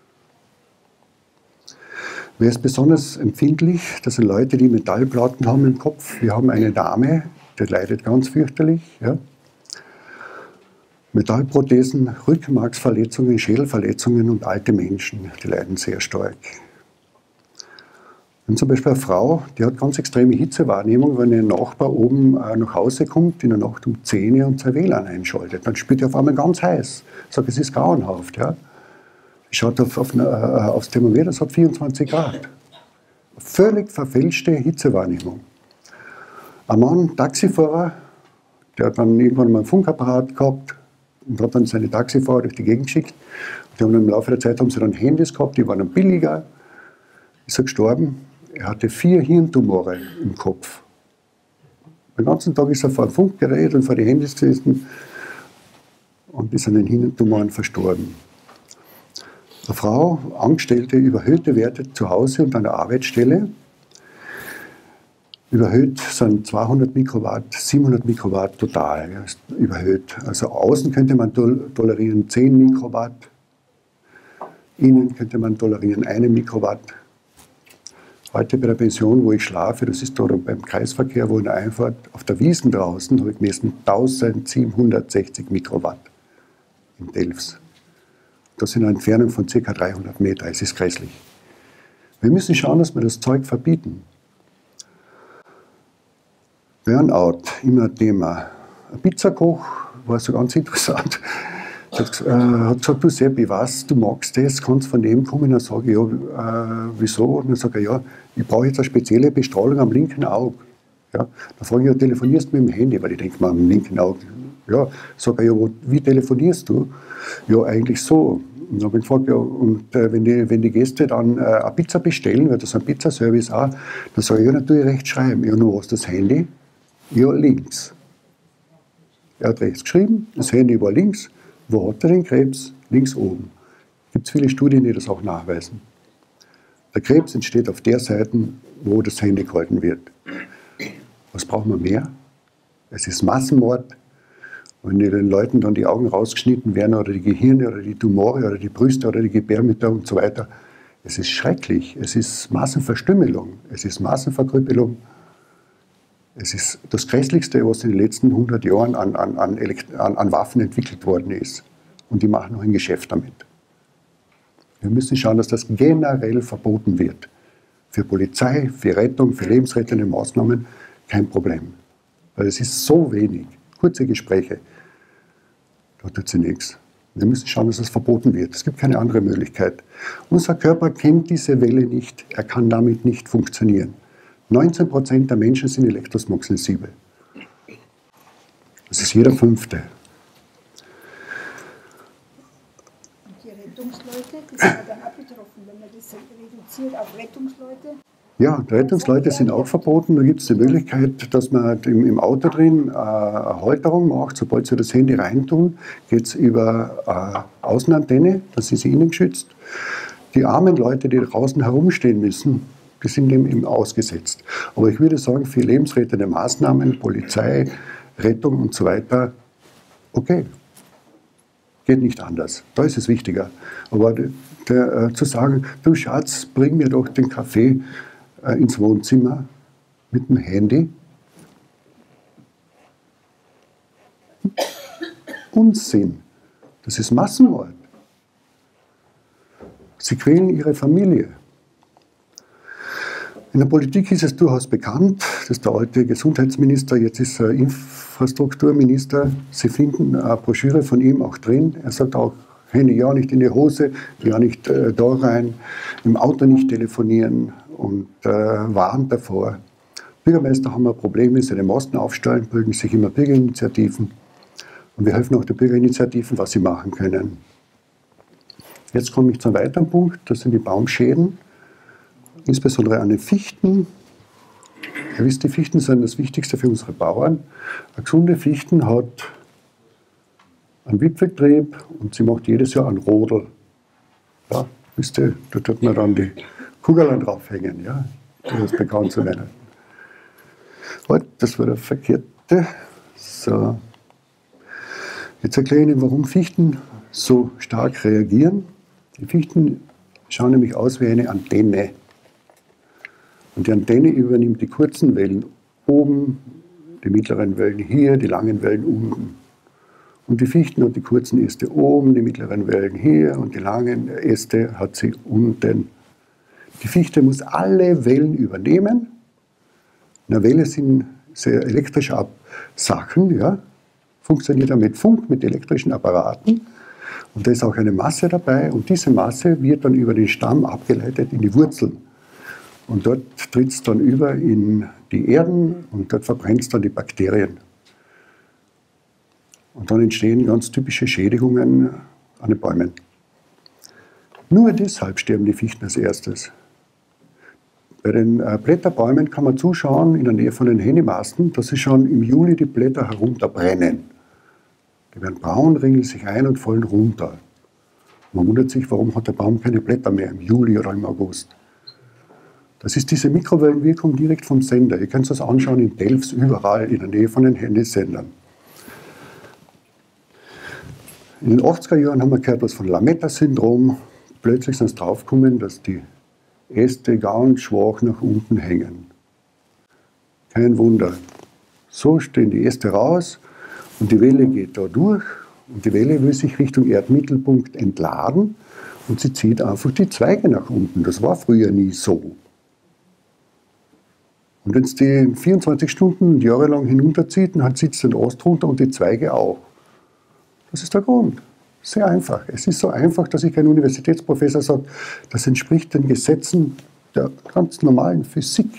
Wer ist besonders empfindlich? Das sind Leute, die Metallplatten haben im Kopf. Wir haben eine Dame, die leidet ganz fürchterlich. Ja. Metallprothesen, Rückenmarksverletzungen, Schädelverletzungen und alte Menschen, die leiden sehr stark. Und zum Beispiel eine Frau, die hat ganz extreme Hitzewahrnehmung, wenn ein Nachbar oben nach Hause kommt, in der Nacht um zehn Uhr und sein W L A N einschaltet. Dann spürt er auf einmal ganz heiß. Ich sage, es ist grauenhaft. Ja. Ich schaue auf, auf, äh, aufs Thermometer, das hat vierundzwanzig Grad. Völlig verfälschte Hitzewahrnehmung. Ein Mann, Taxifahrer, der hat dann irgendwann mal einen Funkapparat gehabt und hat dann seine Taxifahrer durch die Gegend geschickt. Die haben im Laufe der Zeit haben sie dann Handys gehabt, die waren dann billiger. Ist er gestorben. Er hatte vier Hirntumore im Kopf. Den ganzen Tag ist er vor dem Funkgerät und vor die Handys gesessen und ist an den Hirntumoren verstorben. Eine Frau, Angestellte, überhöhte Werte zu Hause und an der Arbeitsstelle. Überhöht sind zweihundert Mikrowatt, siebenhundert Mikrowatt total. Ja, ist überhöht. Also außen könnte man tolerieren zehn Mikrowatt, innen könnte man tolerieren eine Mikrowatt. Heute bei der Pension, wo ich schlafe, das ist da beim Kreisverkehr, wo in der Einfahrt auf der Wiesn draußen, habe ich gemessen eintausendsiebenhundertsechzig Mikrowatt in Delfs. Das sind eine Entfernung von ca. dreihundert Meter. Es ist grässlich. Wir müssen schauen, dass wir das Zeug verbieten. Burnout, immer ein Thema. Ein Pizzakoch war so ganz interessant. Er hat, äh, hat gesagt, du Sepp, ich weiß, du magst das, kannst von dem kommen. Dann sage ich, ja, äh, wieso? Und dann sagt er, ja, ich brauche jetzt eine spezielle Bestrahlung am linken Auge. Ja, dann frage ich, ja, telefonierst du mit dem Handy? Weil ich denke mal, am linken Auge. Ja, sage ich, ja, wo, wie telefonierst du? Ja, eigentlich so. Und dann habe ich gefragt, ja, und äh, wenn, die, wenn die Gäste dann äh, eine Pizza bestellen, weil das ist ein Pizzaservice auch, dann sage ich, ja, natürlich rechts schreiben. Ja, nur was, das Handy? Ja, links. Er hat rechts geschrieben, das Handy war links. Wo hat er den Krebs? Links oben. Gibt es viele Studien, die das auch nachweisen. Der Krebs entsteht auf der Seite, wo das Handy gehalten wird. Was brauchen wir mehr? Es ist Massenmord. Wenn den Leuten dann die Augen rausgeschnitten werden oder die Gehirne oder die Tumore oder die Brüste oder die Gebärmütter und so weiter. Es ist schrecklich. Es ist Massenverstümmelung. Es ist Massenverkrüppelung. Es ist das Grässlichste, was in den letzten hundert Jahren an, an, an, an, an Waffen entwickelt worden ist. Und die machen noch ein Geschäft damit. Wir müssen schauen, dass das generell verboten wird. Für Polizei, für Rettung, für lebensrettende Maßnahmen kein Problem. Weil es ist so wenig. Kurze Gespräche, da tut sie nichts. Wir müssen schauen, dass es verboten wird. Es gibt keine andere Möglichkeit. Unser Körper kennt diese Welle nicht. Er kann damit nicht funktionieren. neunzehn Prozent der Menschen sind elektrosmog-sensibel. Das ist jeder Fünfte. Rettungsleute, die sind ja dann auch betroffen, wenn man das reduziert auf Rettungsleute. Ja, die Rettungsleute sind auch verboten. Da gibt es die Möglichkeit, dass man im, im Auto drin äh, eine Halterung macht. Sobald Sie das Handy reintun, geht es über äh, Außenantenne, dann sind Sie innen geschützt. Die armen Leute, die draußen herumstehen müssen, die sind dem eben ausgesetzt. Aber ich würde sagen, für lebensrettende Maßnahmen, Polizei, Rettung und so weiter, okay. Geht nicht anders. Da ist es wichtiger. Aber der, der, äh, zu sagen, du Schatz, bring mir doch den Kaffee äh, ins Wohnzimmer mit dem Handy. Unsinn. Das ist Massenmord. Sie quälen ihre Familie. In der Politik ist es durchaus bekannt, dass der alte Gesundheitsminister, jetzt ist er Infrastrukturminister, Sie finden eine Broschüre von ihm auch drin. Er sagt auch, Handy ja nicht in die Hose, ja nicht äh, da rein, im Auto nicht telefonieren und äh, warnt davor. Bürgermeister haben ein Problem, wenn sie den Masten aufstellen, bilden sich immer Bürgerinitiativen. Und wir helfen auch den Bürgerinitiativen, was sie machen können. Jetzt komme ich zum weiteren Punkt, das sind die Baumschäden. Insbesondere an den Fichten. Ihr wisst, die Fichten sind das Wichtigste für unsere Bauern. Eine gesunde Fichten hat einen Wipfeltrieb und sie macht jedes Jahr einen Rodel. Ja, wisst ihr, da tut man dann die Kugeln draufhängen, ja, um das bekannt zu nennen. Halt, das war der verkehrte. So. Jetzt erkläre ich Ihnen, warum Fichten so stark reagieren. Die Fichten schauen nämlich aus wie eine Antenne. Und die Antenne übernimmt die kurzen Wellen oben, die mittleren Wellen hier, die langen Wellen unten. Und die Fichten hat die kurzen Äste oben, die mittleren Wellen hier und die langen Äste hat sie unten. Die Fichte muss alle Wellen übernehmen. Eine Welle sind sehr elektrische Sachen, ja. Funktioniert dann mit Funk, mit elektrischen Apparaten. Und da ist auch eine Masse dabei und diese Masse wird dann über den Stamm abgeleitet in die Wurzeln. Und dort tritt es dann über in die Erden und dort verbrennt es dann die Bakterien. Und dann entstehen ganz typische Schädigungen an den Bäumen. Nur deshalb sterben die Fichten als erstes. Bei den äh, Blätterbäumen kann man zuschauen, in der Nähe von den Hennimasten, dass sie schon im Juli die Blätter herunterbrennen. Die werden braun, ringeln sich ein und fallen runter. Man wundert sich, warum hat der Baum keine Blätter mehr im Juli oder im August. Das ist diese Mikrowellenwirkung direkt vom Sender. Ihr könnt das anschauen in Delfs, überall in der Nähe von den Handysendern. In den achtziger Jahren haben wir gehört was von Lametta-Syndrom. Plötzlich sind es draufgekommen, dass die Äste ganz schwach nach unten hängen. Kein Wunder. So stehen die Äste raus und die Welle geht da durch und die Welle will sich Richtung Erdmittelpunkt entladen und sie zieht einfach die Zweige nach unten. Das war früher nie so. Und wenn es die vierundzwanzig Stunden jahrelang hinunterzieht, dann sitzt der Ast runter und die Zweige auch. Das ist der Grund. Sehr einfach. Es ist so einfach, dass ich kein Universitätsprofessor sage, das entspricht den Gesetzen der ganz normalen Physik.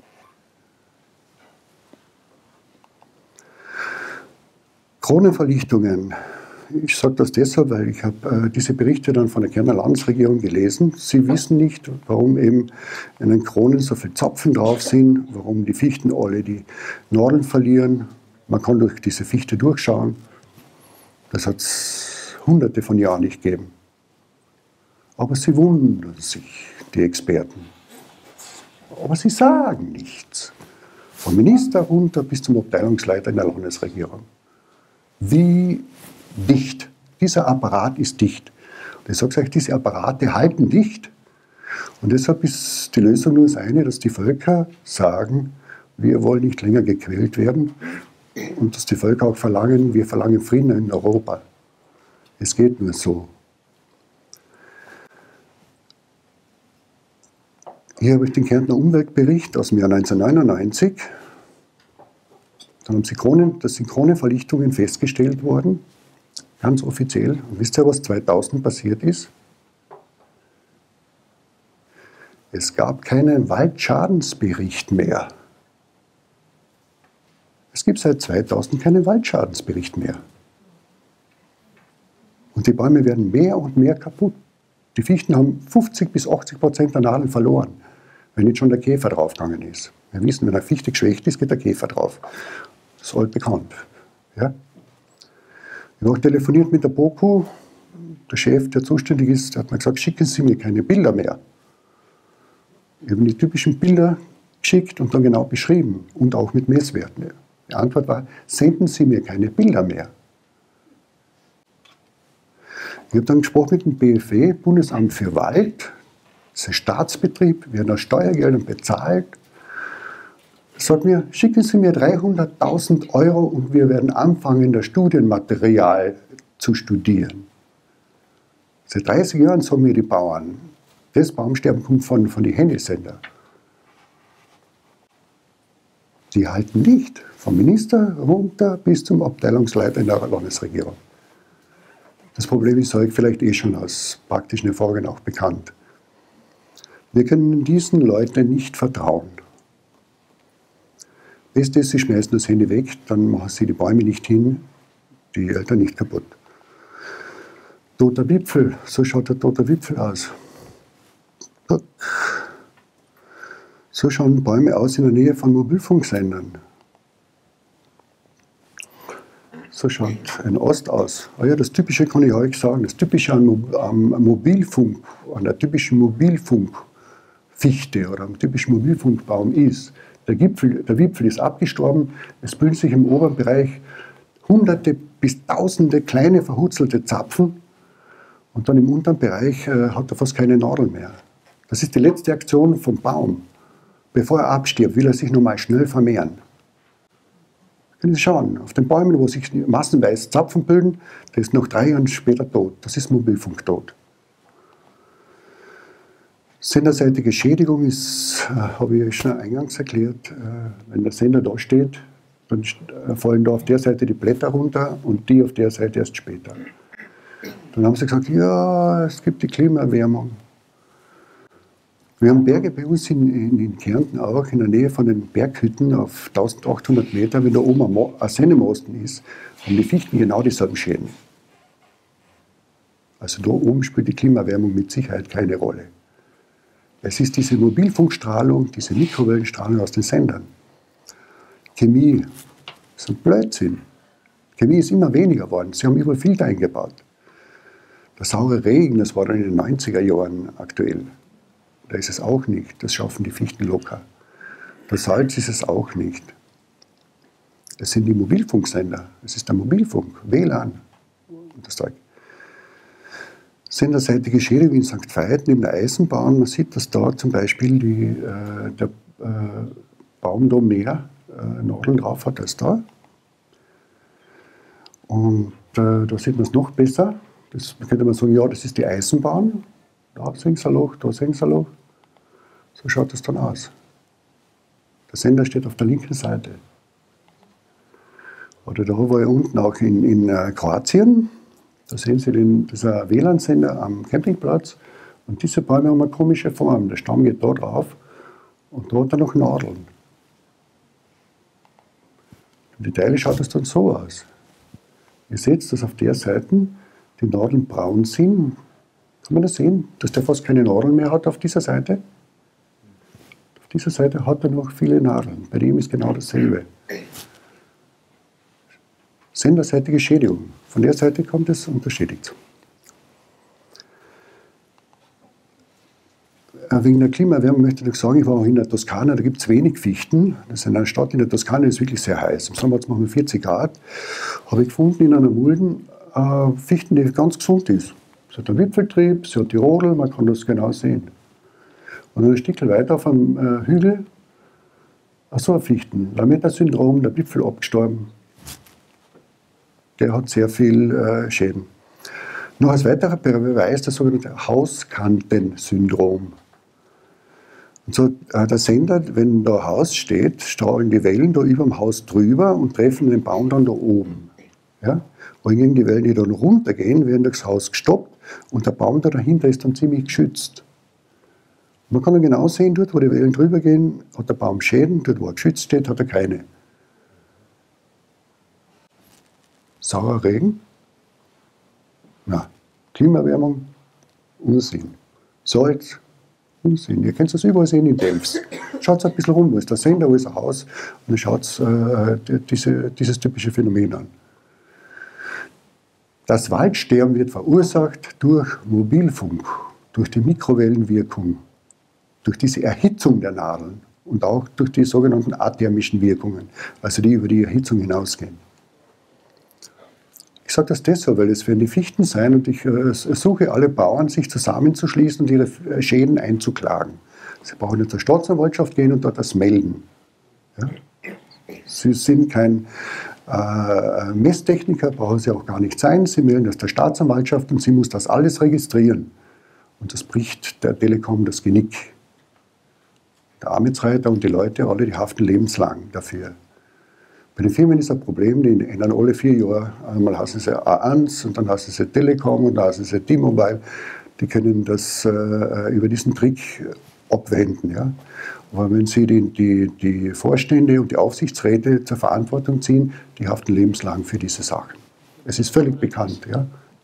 Kronenverlichtungen. Ich sage das deshalb, weil ich habe äh, diese Berichte dann von der Kärntner Landesregierung gelesen. Sie wissen nicht, warum eben in den Kronen so viele Zapfen drauf sind, warum die Fichten alle die Nadeln verlieren. Man kann durch diese Fichte durchschauen. Das hat es hunderte von Jahren nicht gegeben. Aber sie wundern sich, die Experten. Aber sie sagen nichts. Vom Minister runter bis zum Abteilungsleiter in der Landesregierung. Wie dicht. Dieser Apparat ist dicht. Und ich sage euch, diese Apparate halten dicht. Und deshalb ist die Lösung nur das eine, dass die Völker sagen, wir wollen nicht länger gequält werden. Und dass die Völker auch verlangen, wir verlangen Frieden in Europa. Es geht nur so. Hier habe ich den Kärntner Umweltbericht aus dem Jahr neunzehnhundertneunundneunzig. Dann haben sie Kronen, das sind Kronenverlichtungen festgestellt worden, ganz offiziell. Und wisst ihr, was zweitausend passiert ist? Es gab keinen Waldschadensbericht mehr. Es gibt seit zweitausend keinen Waldschadensbericht mehr. Und die Bäume werden mehr und mehr kaputt. Die Fichten haben fünfzig bis achtzig Prozent der Nadeln verloren, wenn nicht schon der Käfer draufgegangen ist. Wir wissen, wenn eine Fichte geschwächt ist, geht der Käfer drauf. Das ist altbekannt. Ja? Ich habe auch telefoniert mit der BOKU. Der Chef, der zuständig ist, der hat mir gesagt, schicken Sie mir keine Bilder mehr. Ich habe die typischen Bilder geschickt und dann genau beschrieben und auch mit Messwerten. Die Antwort war, senden Sie mir keine Bilder mehr. Ich habe dann gesprochen mit dem B F W, Bundesamt für Wald. Das ist ein Staatsbetrieb, werden aus Steuergeldern bezahlt. Er sagt mir, schicken Sie mir dreihunderttausend Euro und wir werden anfangen, das Studienmaterial zu studieren. Seit dreißig Jahren sagen mir die Bauern, das Baumsterben kommt von, von den Handysender. Die halten nicht, vom Minister runter bis zum Abteilungsleiter in der Landesregierung. Das Problem ist euch vielleicht eh schon aus praktischen Erfahrungen auch bekannt. Wir können diesen Leuten nicht vertrauen. Beste ist, sie schmeißen das Handy weg, dann machen sie die Bäume nicht hin, die Eltern nicht kaputt. Toter Wipfel, so schaut der tote Wipfel aus. So schauen Bäume aus in der Nähe von Mobilfunksendern. So schaut ein Ast aus. Ah ja, das Typische kann ich euch sagen, das Typische am, am Mobilfunk, an der typischen Mobilfunkfichte oder am typischen Mobilfunkbaum ist, der, Gipfel, der Wipfel ist abgestorben, es bilden sich im oberen Bereich hunderte bis tausende kleine verhutzelte Zapfen und dann im unteren Bereich äh, hat er fast keine Nadel mehr. Das ist die letzte Aktion vom Baum. Bevor er abstirbt, will er sich nochmal schnell vermehren. Können Sie schauen, auf den Bäumen, wo sich massenweise Zapfen bilden, der ist noch drei Jahre später tot. Das ist Mobilfunktod. Senderseitige Schädigung ist, äh, habe ich schon eingangs erklärt, äh, wenn der Sender da steht, dann fallen da auf der Seite die Blätter runter und die auf der Seite erst später. Dann haben sie gesagt, ja, es gibt die Klimaerwärmung. Wir haben Berge bei uns in, in, in Kärnten auch, in der Nähe von den Berghütten auf eintausendachthundert Meter, wenn da oben ein, ein Sennemosten ist, haben die Fichten genau dieselben Schäden. Also da oben spielt die Klimaerwärmung mit Sicherheit keine Rolle. Es ist diese Mobilfunkstrahlung, diese Mikrowellenstrahlung aus den Sendern. Chemie ist ein Blödsinn. Chemie ist immer weniger geworden. Sie haben überall Filter eingebaut. Der saure Regen, das war dann in den neunziger Jahren aktuell. Da ist es auch nicht. Das schaffen die Fichten locker. Das Salz ist es auch nicht. Es sind die Mobilfunksender. Es ist der Mobilfunk, W L A N und das Zeug. Senderseitige Schädigung in Sankt Veit neben der Eisenbahn. Man sieht, dass da zum Beispiel die, äh, der äh, Baum da mehr äh, Nadeln drauf hat als da. Und äh, da sieht man es noch besser. Das könnte man sagen, ja, das ist die Eisenbahn. Da sehen Sie ein Loch, da sehen Sie ein Loch. So schaut es dann aus. Der Sender steht auf der linken Seite. Oder da war ich unten auch in, in äh, Kroatien. Da sehen Sie den, das ist ein W L A N-Sender am Campingplatz. Und diese Bäume haben eine komische Form. Der Stamm geht da drauf und da hat er noch Nadeln. Im Detail schaut es dann so aus. Ihr seht, dass auf der Seite die Nadeln braun sind. Kann man das sehen, dass der fast keine Nadeln mehr hat auf dieser Seite? Auf dieser Seite hat er noch viele Nadeln. Bei dem ist genau dasselbe. Senderseitige Schädigung. Von der Seite kommt es und das schädigt. wegen der Klimaerwärmung möchte ich noch sagen, ich war auch in der Toskana, da gibt es wenig Fichten. Das ist eine Stadt in der Toskana, die ist wirklich sehr heiß. Im Sommer hat es manchmal vierzig Grad. Habe ich gefunden in einer Mulden äh, Fichten, die ganz gesund ist. Sie hat einen Wipfeltrieb, sie hat die Rodel, man kann das genau sehen. Und dann ein Stückchen weiter auf einem äh, Hügel, ach so, ein Fichten, Lametta-Syndrom, der Wipfel abgestorben. Der hat sehr viel äh, Schäden. Noch als weiterer Beweis das sogenannte Hauskantensyndrom. Und so, äh, der Sender, wenn da ein Haus steht, strahlen die Wellen da über dem Haus drüber und treffen den Baum dann da oben. Ja? Wohingegen die Wellen, die dann runtergehen, werden das Haus gestoppt und der Baum da dahinter ist dann ziemlich geschützt. Man kann dann genau sehen, dort wo die Wellen drüber gehen, hat der Baum Schäden, dort wo er geschützt steht, hat er keine. Saurer Regen? Na, Klimaerwärmung? Unsinn. Salz? Unsinn. Ihr könnt das überall sehen in Delfs. Schaut ein bisschen rum, wo ist der Sender, wo ist ein Haus und dann schaut äh, diese, dieses typische Phänomen an. Das Waldsterben wird verursacht durch Mobilfunk, durch die Mikrowellenwirkung, durch diese Erhitzung der Nadeln und auch durch die sogenannten athermischen Wirkungen, also die über die Erhitzung hinausgehen. Ich sage das deshalb, weil es werden die Fichten sein und ich äh, suche alle Bauern, sich zusammenzuschließen und ihre Schäden einzuklagen. Sie brauchen nicht zur Staatsanwaltschaft gehen und dort das melden. Ja? Sie sind kein äh, Messtechniker, brauchen sie auch gar nicht sein. Sie melden das der Staatsanwaltschaft und sie muss das alles registrieren. Und das bricht der Telekom das Genick. Der Arbeitsreiter und die Leute, alle, die haften lebenslang dafür. Bei den Firmen ist ein Problem, die ändern alle vier Jahre. Einmal heißen sie A eins und dann heißen sie Telekom und dann heißen sie T-Mobile. Die können das äh, über diesen Trick abwenden. Ja? Aber wenn sie die, die, die Vorstände und die Aufsichtsräte zur Verantwortung ziehen, die haften lebenslang für diese Sachen. Es ist völlig bekannt. Ja?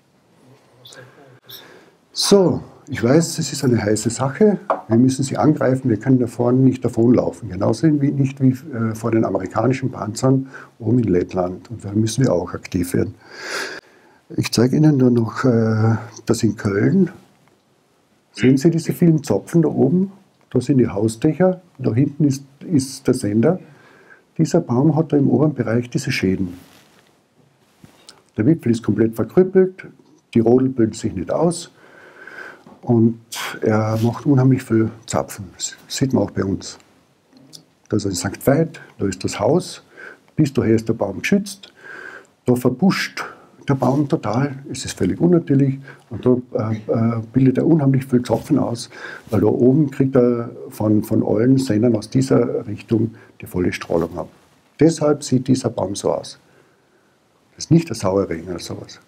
So, ich weiß, es ist eine heiße Sache. Wir müssen sie angreifen, wir können da vorne nicht davonlaufen. Genauso wie, nicht wie äh, vor den amerikanischen Panzern oben in Lettland. Und da müssen wir auch aktiv werden. Ich zeige Ihnen nur noch äh, das in Köln. Sehen Sie diese vielen Zapfen da oben? Da sind die Hausdächer, da hinten ist, ist der Sender. Dieser Baum hat da im oberen Bereich diese Schäden. Der Wipfel ist komplett verkrüppelt, die Rodel bildet sich nicht aus. Und er macht unheimlich viel Zapfen. Das sieht man auch bei uns. Da ist ein Sankt Veit, da ist das Haus, bis daher ist der Baum geschützt. Da verbuscht der Baum total, es ist völlig unnatürlich. Und da äh, äh, bildet er unheimlich viel Zapfen aus, weil da oben kriegt er von, von allen Sendern aus dieser Richtung die volle Strahlung ab. Deshalb sieht dieser Baum so aus. Das ist nicht der Sauerregen oder sowas.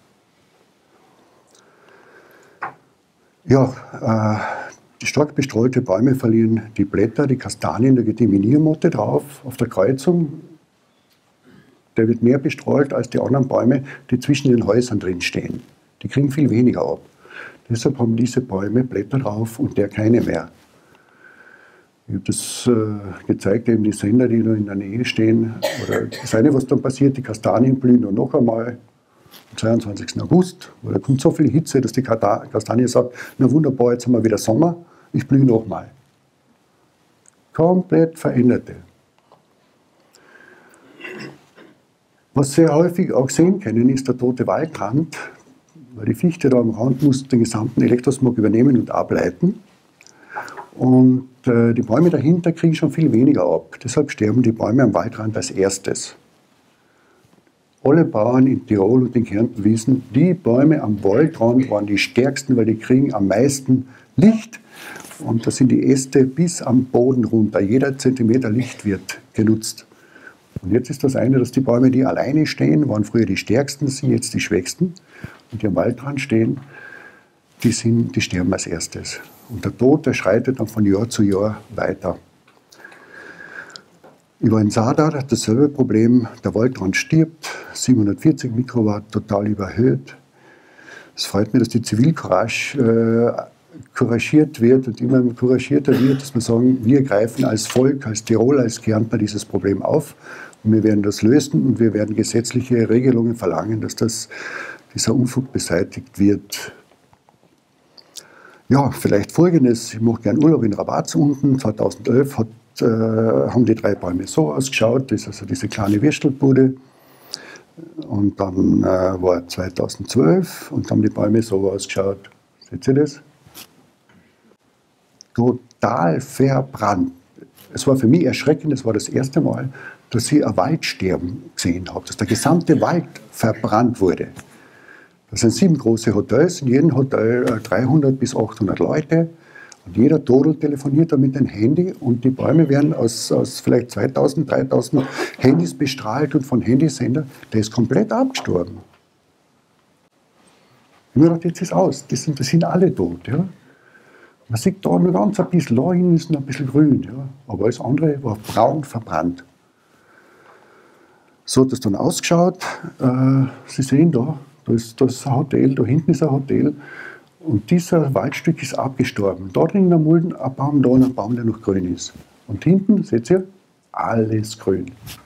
Ja, äh, die stark bestrahlte Bäume verlieren die Blätter, die Kastanien, da geht die Miniermotte drauf auf der Kreuzung. Der wird mehr bestrahlt als die anderen Bäume, die zwischen den Häusern drin stehen. Die kriegen viel weniger ab. Deshalb haben diese Bäume Blätter drauf und der keine mehr. Ich habe das äh, gezeigt, eben die Sender, die da in der Nähe stehen. Oder das eine, was dann passiert, die Kastanien blühen dann noch einmal. Am zweiundzwanzigsten August, weil da kommt so viel Hitze, dass die Kastanie sagt, na wunderbar, jetzt haben wir wieder Sommer, ich blühe nochmal. Komplett veränderte. Was sehr häufig auch sehen können, ist der tote Waldrand, weil die Fichte da am Rand muss den gesamten Elektrosmog übernehmen und ableiten. Und äh, die Bäume dahinter kriegen schon viel weniger ab. Deshalb sterben die Bäume am Waldrand als erstes. Alle Bauern in Tirol und in Kärnten wissen, die Bäume am Waldrand waren die stärksten, weil die kriegen am meisten Licht. Und da sind die Äste bis am Boden runter. Jeder Zentimeter Licht wird genutzt. Und jetzt ist das eine, dass die Bäume, die alleine stehen, waren früher die stärksten, sind jetzt die schwächsten. Und die am Waldrand stehen, die, sind, die sterben als erstes. Und der Tod, der schreitet dann von Jahr zu Jahr weiter. Ich war in Saar, hat dasselbe Problem, der Waldrand stirbt, siebenhundertvierzig Mikrowatt, total überhöht. Es freut mich, dass die Zivilcourage äh, couragiert wird und immer couragierter wird, dass wir sagen, wir greifen als Volk, als Tirol, als Kärntner dieses Problem auf und wir werden das lösen und wir werden gesetzliche Regelungen verlangen, dass das, dieser Unfug beseitigt wird. Ja, vielleicht Folgendes. Ich mache gerne Urlaub in Rabat unten. zweitausendelf hat, äh, haben die drei Bäume so ausgeschaut. Das ist also diese kleine Würstelbude. Und dann äh, war zweitausendzwölf und haben die Bäume so ausgeschaut. Seht ihr das? Total verbrannt. Es war für mich erschreckend, es war das erste Mal, dass ich ein Waldsterben gesehen habe, dass der gesamte Wald verbrannt wurde. Das sind sieben große Hotels, in jedem Hotel dreihundert bis achthundert Leute. Und jeder Todel telefoniert da mit dem Handy und die Bäume werden aus, aus vielleicht zweitausend, dreitausend Handys bestrahlt und von Handysender, der ist komplett abgestorben. Ich habe mir gedacht, jetzt ist aus, das sind, das sind alle tot. Ja. Man sieht da nur ganz ein bisschen, da hinten ist noch ein bisschen grün, ja. Aber alles andere war braun verbrannt. So hat es dann ausgeschaut. Äh, Sie sehen da, da ist, da ist ein Hotel, da hinten ist ein Hotel. Und dieser Waldstück ist abgestorben. Da drin am Mulden ein Baum, da ein Baum, der noch grün ist. Und hinten, seht ihr, alles grün.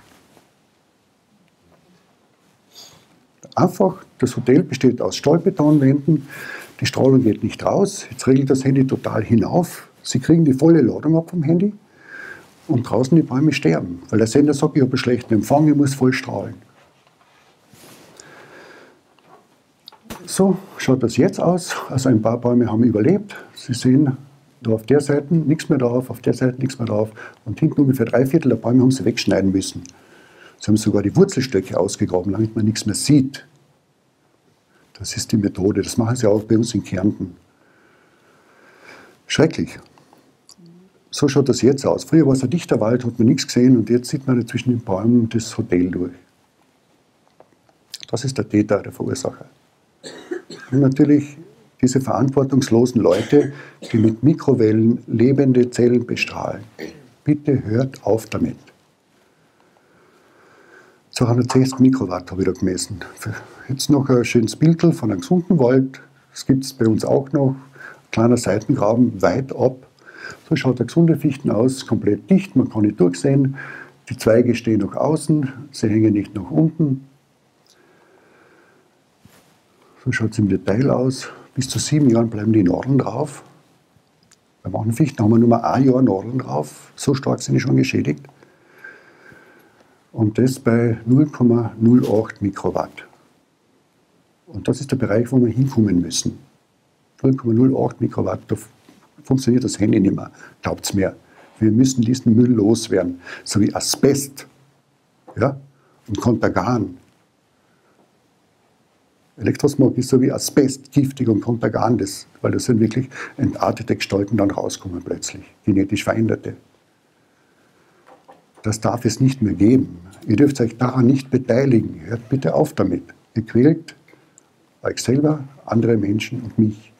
Einfach, das Hotel besteht aus Stahlbetonwänden, die Strahlung geht nicht raus. Jetzt regelt das Handy total hinauf. Sie kriegen die volle Ladung ab vom Handy und draußen die Bäume sterben. Weil der Sender sagt, ich habe einen schlechten Empfang, ich muss voll strahlen. So schaut das jetzt aus. Also ein paar Bäume haben überlebt. Sie sehen, da auf der Seite nichts mehr drauf, auf der Seite nichts mehr drauf. Und hinten ungefähr drei Viertel der Bäume haben sie wegschneiden müssen. Sie haben sogar die Wurzelstöcke ausgegraben, damit man nichts mehr sieht. Das ist die Methode. Das machen sie auch bei uns in Kärnten. Schrecklich. So schaut das jetzt aus. Früher war es ein dichter Wald, hat man nichts gesehen und jetzt sieht man zwischen den Bäumen das Hotel durch. Das ist der Täter, der Verursacher. Und natürlich diese verantwortungslosen Leute, die mit Mikrowellen lebende Zellen bestrahlen. Bitte hört auf damit. zweihundertsechzig Mikrowatt habe ich da gemessen. Jetzt noch ein schönes Bild von einem gesunden Wald. Das gibt es bei uns auch noch. Kleiner Seitengraben, weit ab. So schaut der gesunde Fichten aus, komplett dicht, man kann nicht durchsehen. Die Zweige stehen nach außen, sie hängen nicht nach unten. So schaut es im Detail aus. Bis zu sieben Jahren bleiben die Nadeln drauf. Bei manchen Fichten haben wir nur mal ein Jahr Nadeln drauf. So stark sind die schon geschädigt. Und das bei null Komma null acht Mikrowatt. Und das ist der Bereich, wo wir hinkommen müssen. null Komma null acht Mikrowatt, da funktioniert das Handy nicht mehr. Glaubt es mir. Wir müssen diesen Müll loswerden. So wie Asbest, ja? Und Contagan. Elektrosmog ist so wie Asbest, giftig und Contagan, das, weil das sind wirklich entartete Gestalten dann rauskommen plötzlich, genetisch veränderte. Das darf es nicht mehr geben. Ihr dürft euch daran nicht beteiligen. Hört bitte auf damit. Ihr quält euch selber, andere Menschen und mich.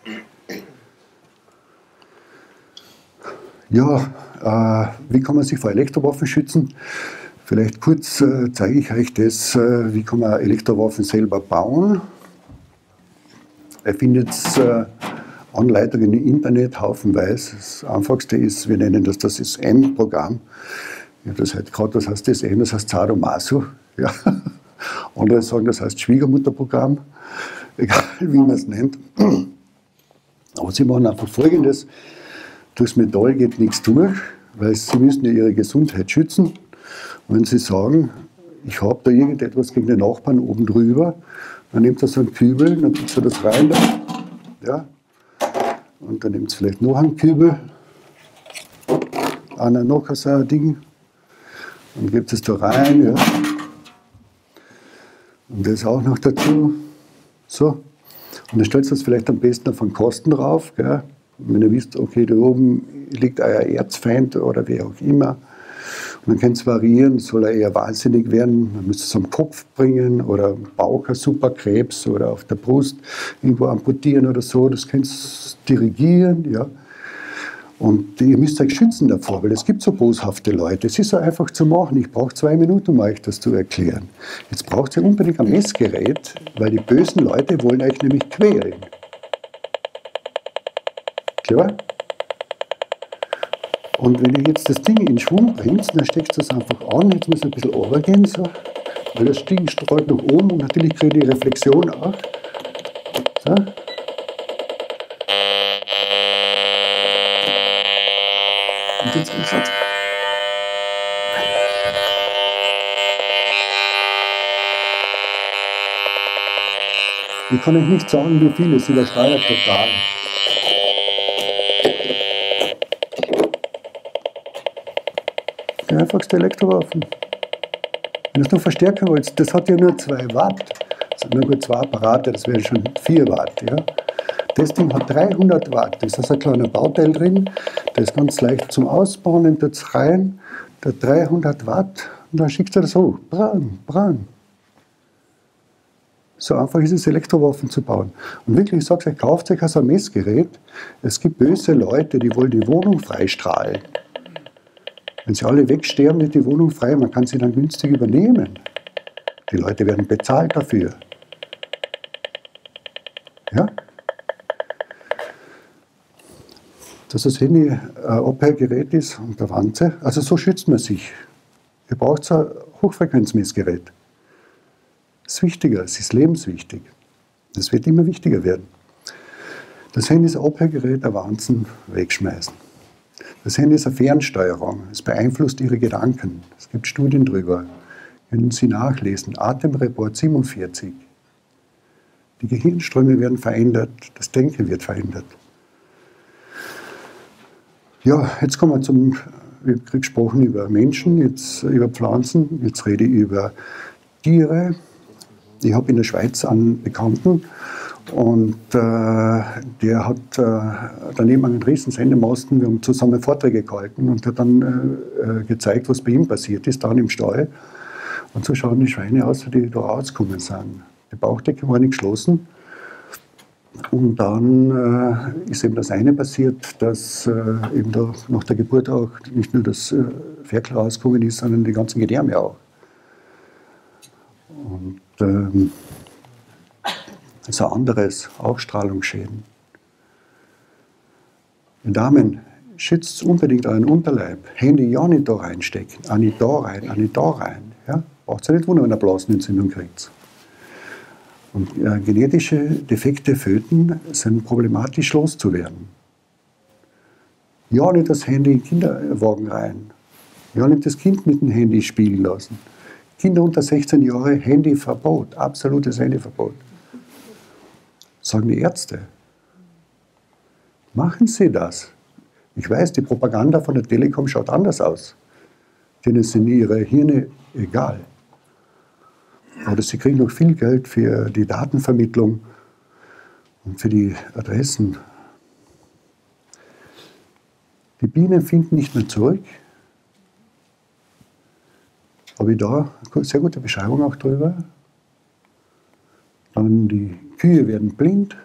Ja, äh, wie kann man sich vor Elektrowaffen schützen? Vielleicht kurz äh, zeige ich euch das, äh, wie kann man Elektrowaffen selber bauen. Ihr findet äh, Anleitungen im Internet haufenweise. Das einfachste ist, wir nennen das das S M-Programm. Ich habe das halt gerade, das heißt S M, das heißt Sadomaso. Ja. Andere sagen, das heißt Schwiegermutterprogramm. Egal, wie man es nennt. Aber sie machen einfach Folgendes. Durchs Metall geht nichts durch, weil sie müssen ja ihre Gesundheit schützen. Und wenn sie sagen, ich habe da irgendetwas gegen den Nachbarn oben drüber, dann nimmt er so einen Kübel, dann tut er das rein. Ja. Und dann nimmt es vielleicht noch einen Kübel, einer noch so ein Ding, und gibt es da rein. Ja. Und das auch noch dazu. So. Und dann stellt ihr das vielleicht am besten auf einen Kasten drauf. Gell. Und wenn ihr wisst, okay, da oben liegt euer Erzfeind oder wer auch immer. Und dann kann es variieren, soll er eher wahnsinnig werden, man müsste es am Kopf bringen oder am Bauch ein Superkrebs oder auf der Brust irgendwo amputieren oder so, das könnt ihr dirigieren, ja. Und ihr müsst euch schützen davor, weil es gibt so boshafte Leute. Es ist so einfach zu machen, ich brauche zwei Minuten, um euch das zu erklären. Jetzt braucht ihr unbedingt ein Messgerät, weil die bösen Leute wollen euch nämlich quälen. Klar? Und wenn ihr jetzt das Ding in Schwung bringt, dann steckt das einfach an. Jetzt muss ich ein bisschen runtergehen, so, weil das Ding strahlt nach oben und natürlich kriege ich die Reflexion auch. So. Ich kann euch nicht sagen, wie viel, es übersteuert total. Die einfachste Elektrowaffen. Wenn ihr es noch verstärken wollt, das hat ja nur zwei Watt. Das sind nur gut zwei Apparate, das wäre schon vier Watt. Ja. Das Ding hat dreihundert Watt. Da ist also ein kleiner Bauteil drin, der ist ganz leicht zum Ausbauen in das rein. Der dreihundert Watt, und dann schickt er das hoch. Brang, brang. So einfach ist es, Elektrowaffen zu bauen. Und wirklich, ich sage euch, kauft euch also ein Messgerät. Es gibt böse Leute, die wollen die Wohnung freistrahlen. Wenn sie alle wegsterben, wird die Wohnung frei, man kann sie dann günstig übernehmen. Die Leute werden bezahlt dafür. Ja? Dass das Handy ein Abhörgerät ist und der Wanze, also so schützt man sich. Ihr braucht so ein Hochfrequenzmessgerät. Das ist wichtiger, es ist lebenswichtig. Das wird immer wichtiger werden. Das Handy ist ein Abhörgerät, ein Wanzen wegschmeißen. Das Handy ist eine Fernsteuerung, es beeinflusst Ihre Gedanken. Es gibt Studien darüber, können Sie nachlesen. Atemreport siebenundvierzig. Die Gehirnströme werden verändert, das Denken wird verändert. Ja, jetzt kommen wir zum, ich habe gesprochen über Menschen, jetzt über Pflanzen, jetzt rede ich über Tiere. Ich habe in der Schweiz einen Bekannten und äh, der hat äh, daneben einen riesen Sendemasten, wir haben zusammen Vorträge gehalten und hat dann äh, gezeigt, was bei ihm passiert ist, dann im Stall. Und so schauen die Schweine aus, die da rausgekommen sind. Die Bauchdecke war nicht geschlossen. Und dann äh, ist eben das eine passiert, dass äh, eben da nach der Geburt auch nicht nur das äh, Ferkel rausgekommen ist, sondern die ganzen Gedärme auch. Und ähm, das ist ein anderes, auch Strahlungsschäden. Die Damen, schützt unbedingt euren Unterleib. Handy ja nicht da reinstecken, auch nicht da rein, auch nicht da rein. Ja? Braucht ihr nicht wundern, wenn ihr Blasenentzündung kriegt. Und äh, genetische defekte Föten sind problematisch loszuwerden. Ja, nicht das Handy in den Kinderwagen rein. Ja, nicht das Kind mit dem Handy spielen lassen. Kinder unter sechzehn Jahre, Handyverbot, absolutes Handyverbot. Sagen die Ärzte. Machen Sie das. Ich weiß, die Propaganda von der Telekom schaut anders aus. Denen sind ihre Hirne egal. Oder sie kriegen noch viel Geld für die Datenvermittlung und für die Adressen. Die Bienen finden nicht mehr zurück. Habe ich da eine sehr gute Beschreibung auch drüber. Dann die Kühe werden blind.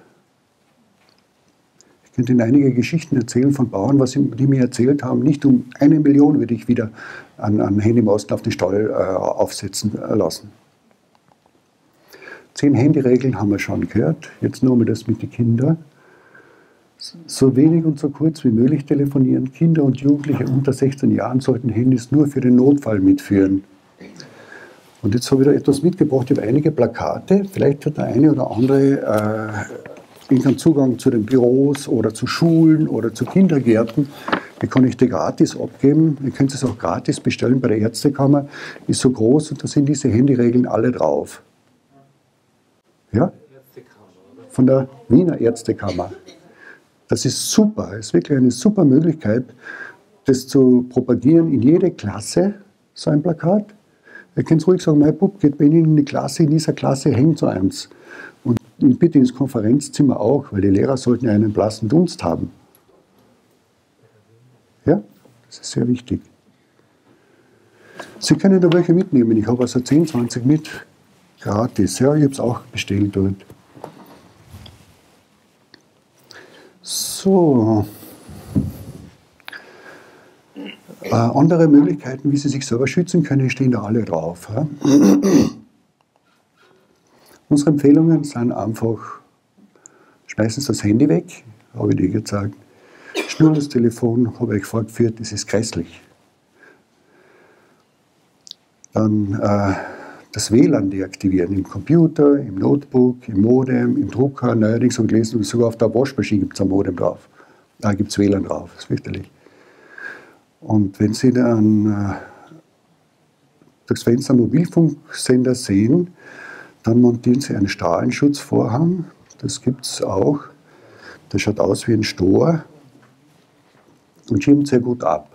Ich könnte Ihnen einige Geschichten erzählen von Bauern, was sie, die mir erzählt haben. Nicht um eine Million würde ich wieder an, an Handymasten auf den Stall äh, aufsetzen lassen. Zehn Handyregeln haben wir schon gehört. Jetzt nur mal das mit den Kindern. So wenig und so kurz wie möglich telefonieren. Kinder und Jugendliche unter sechzehn Jahren sollten Handys nur für den Notfall mitführen. Und jetzt habe ich da etwas mitgebracht über einige Plakate. Vielleicht hat der eine oder andere äh, irgendeinen Zugang zu den Büros oder zu Schulen oder zu Kindergärten. Die kann ich dir gratis abgeben. Ihr könnt es auch gratis bestellen bei der Ärztekammer. Ist so groß und da sind diese Handyregeln alle drauf. Ja? Von der Wiener Ärztekammer. Das ist super, es ist wirklich eine super Möglichkeit, das zu propagieren in jede Klasse, so ein Plakat. Ihr könnt ruhig sagen, mein Bub geht bei Ihnen in die Klasse, in dieser Klasse hängt so eins. Und bitte ins Konferenzzimmer auch, weil die Lehrer sollten ja einen blassen Dunst haben. Ja, das ist sehr wichtig. Sie können da welche mitnehmen, ich habe also zehn, zwanzig mit, gratis. Ja, ich habe es auch bestellt dort. So. Äh, andere Möglichkeiten, wie Sie sich selber schützen können, stehen da alle drauf. Ja? Unsere Empfehlungen sind einfach, schmeißen Sie das Handy weg, habe ich dir gesagt. Schnurres Telefon, habe ich fortgeführt, das ist grässlich. Dann äh, das W L A N deaktivieren, im Computer, im Notebook, im Modem, im Drucker. Neuerdings habe ich gelesen, sogar auf der Waschmaschine gibt es ein Modem drauf. Da gibt es W L A N drauf, das ist fürchterlich. Und wenn Sie dann äh, durchs Fenster einen Mobilfunksender sehen, Dann montieren Sie einen Strahlenschutzvorhang. Das gibt es auch. Das schaut aus wie ein Stor und schirmt sehr gut ab.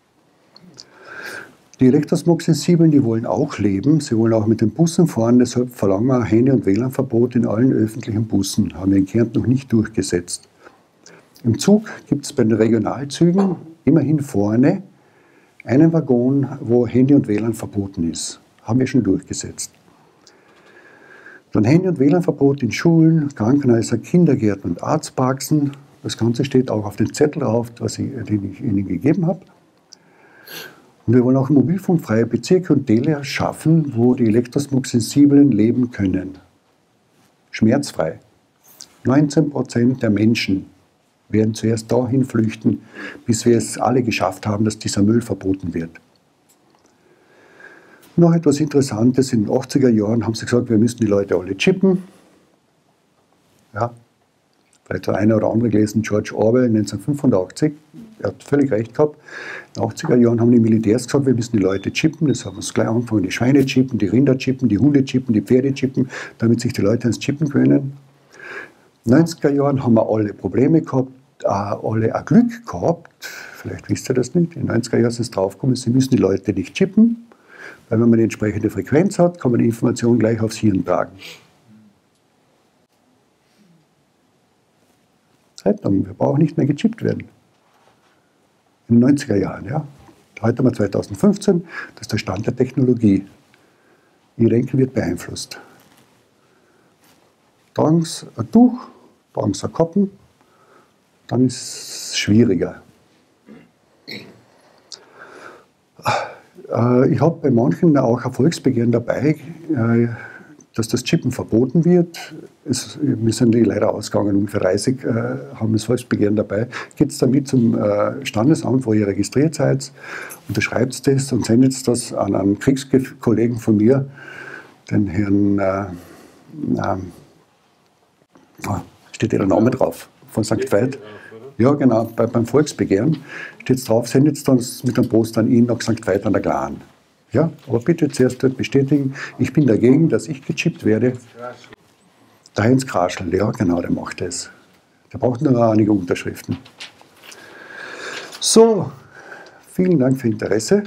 Die Elektrosmog-Sensiblen, die wollen auch leben. Sie wollen auch mit den Bussen fahren. Deshalb verlangen wir ein Handy- und W L A N-Verbot in allen öffentlichen Bussen. Haben wir in Kärnten noch nicht durchgesetzt. Im Zug gibt es bei den Regionalzügen immerhin vorne einen Waggon, wo Handy und W L A N verboten ist. Haben wir schon durchgesetzt. Dann Handy- und W L A N-Verbot in Schulen, Krankenhäusern, Kindergärten und Arztpraxen. Das Ganze steht auch auf dem Zettel drauf, was ich, den ich Ihnen gegeben habe. Und wir wollen auch mobilfunkfreie Bezirke und Täler schaffen, wo die Elektrosmog-Sensiblen leben können. Schmerzfrei. neunzehn Prozent der Menschen werden zuerst dahin flüchten, bis wir es alle geschafft haben, dass dieser Müll verboten wird. Noch etwas Interessantes, in den achtziger Jahren haben sie gesagt, wir müssen die Leute alle chippen. Ja, vielleicht hat einer oder andere gelesen, George Orwell neunzehnhundertfünfundachtzig, er hat völlig recht gehabt. In den achtziger Jahren haben die Militärs gesagt, wir müssen die Leute chippen. Das haben wir gleich angefangen, die Schweine chippen, die Rinder chippen, die Hunde chippen, die Pferde chippen, damit sich die Leute ans Chippen können. In den neunziger Jahren haben wir alle Probleme gehabt, alle ein Glück gehabt. Vielleicht wisst ihr das nicht. In den neunziger Jahren ist es draufgekommen, sie müssen die Leute nicht chippen. Weil wenn man die entsprechende Frequenz hat, kann man die Information gleich aufs Hirn tragen. Zeitung, wir brauchen nicht mehr gechippt werden. In den neunziger Jahren, ja. Heute haben wir zweitausendfünfzehn, das ist der Stand der Technologie. Ihr Denken wird beeinflusst. Tragen Sie ein Tuch, tragen Sie ein Kappen, dann ist es schwieriger. Ich habe bei manchen auch Erfolgsbegehren dabei, dass das Chippen verboten wird. Es, wir sind leider ausgegangen, ungefähr dreißig äh, haben das Volksbegehren dabei. Geht es damit zum äh, Standesamt, wo ihr registriert seid, unterschreibt das und sendet das an einen Kriegskollegen von mir, den Herrn, äh, äh, steht der Name drauf, von Sankt Veit. Ja, genau, bei, beim Volksbegehren steht es drauf, sendet es dann mit einem Post an ihn nach Sankt Veit an der Glan. Ja, aber bitte zuerst dort bestätigen, ich bin dagegen, dass ich gechippt werde. Der Heinz Kraschl, ja genau, der macht das. Der braucht nur einige Unterschriften. So, vielen Dank für Interesse.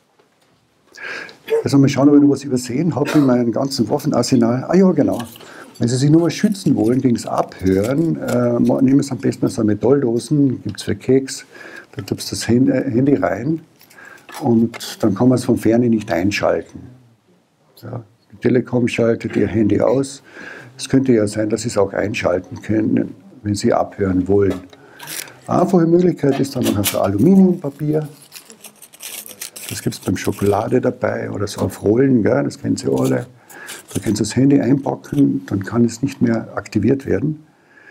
Also mal schauen, ob ich noch was übersehen habe in meinem ganzen Waffenarsenal. Ah ja, genau. Wenn Sie sich nur mal schützen wollen gegen das Abhören, äh, nehmen Sie am besten so eine Metalldosen, gibt es für Keks, da tut das Handy rein. Und dann kann man es von Ferne nicht einschalten. Ja, die Telekom schaltet ihr Handy aus. Es könnte ja sein, dass Sie es auch einschalten können, wenn Sie abhören wollen. Eine einfache Möglichkeit ist dann noch so Aluminiumpapier. Das gibt es beim Schokolade dabei oder so auf Rollen, gell? Das kennen Sie alle. Da können Sie das Handy einpacken, dann kann es nicht mehr aktiviert werden.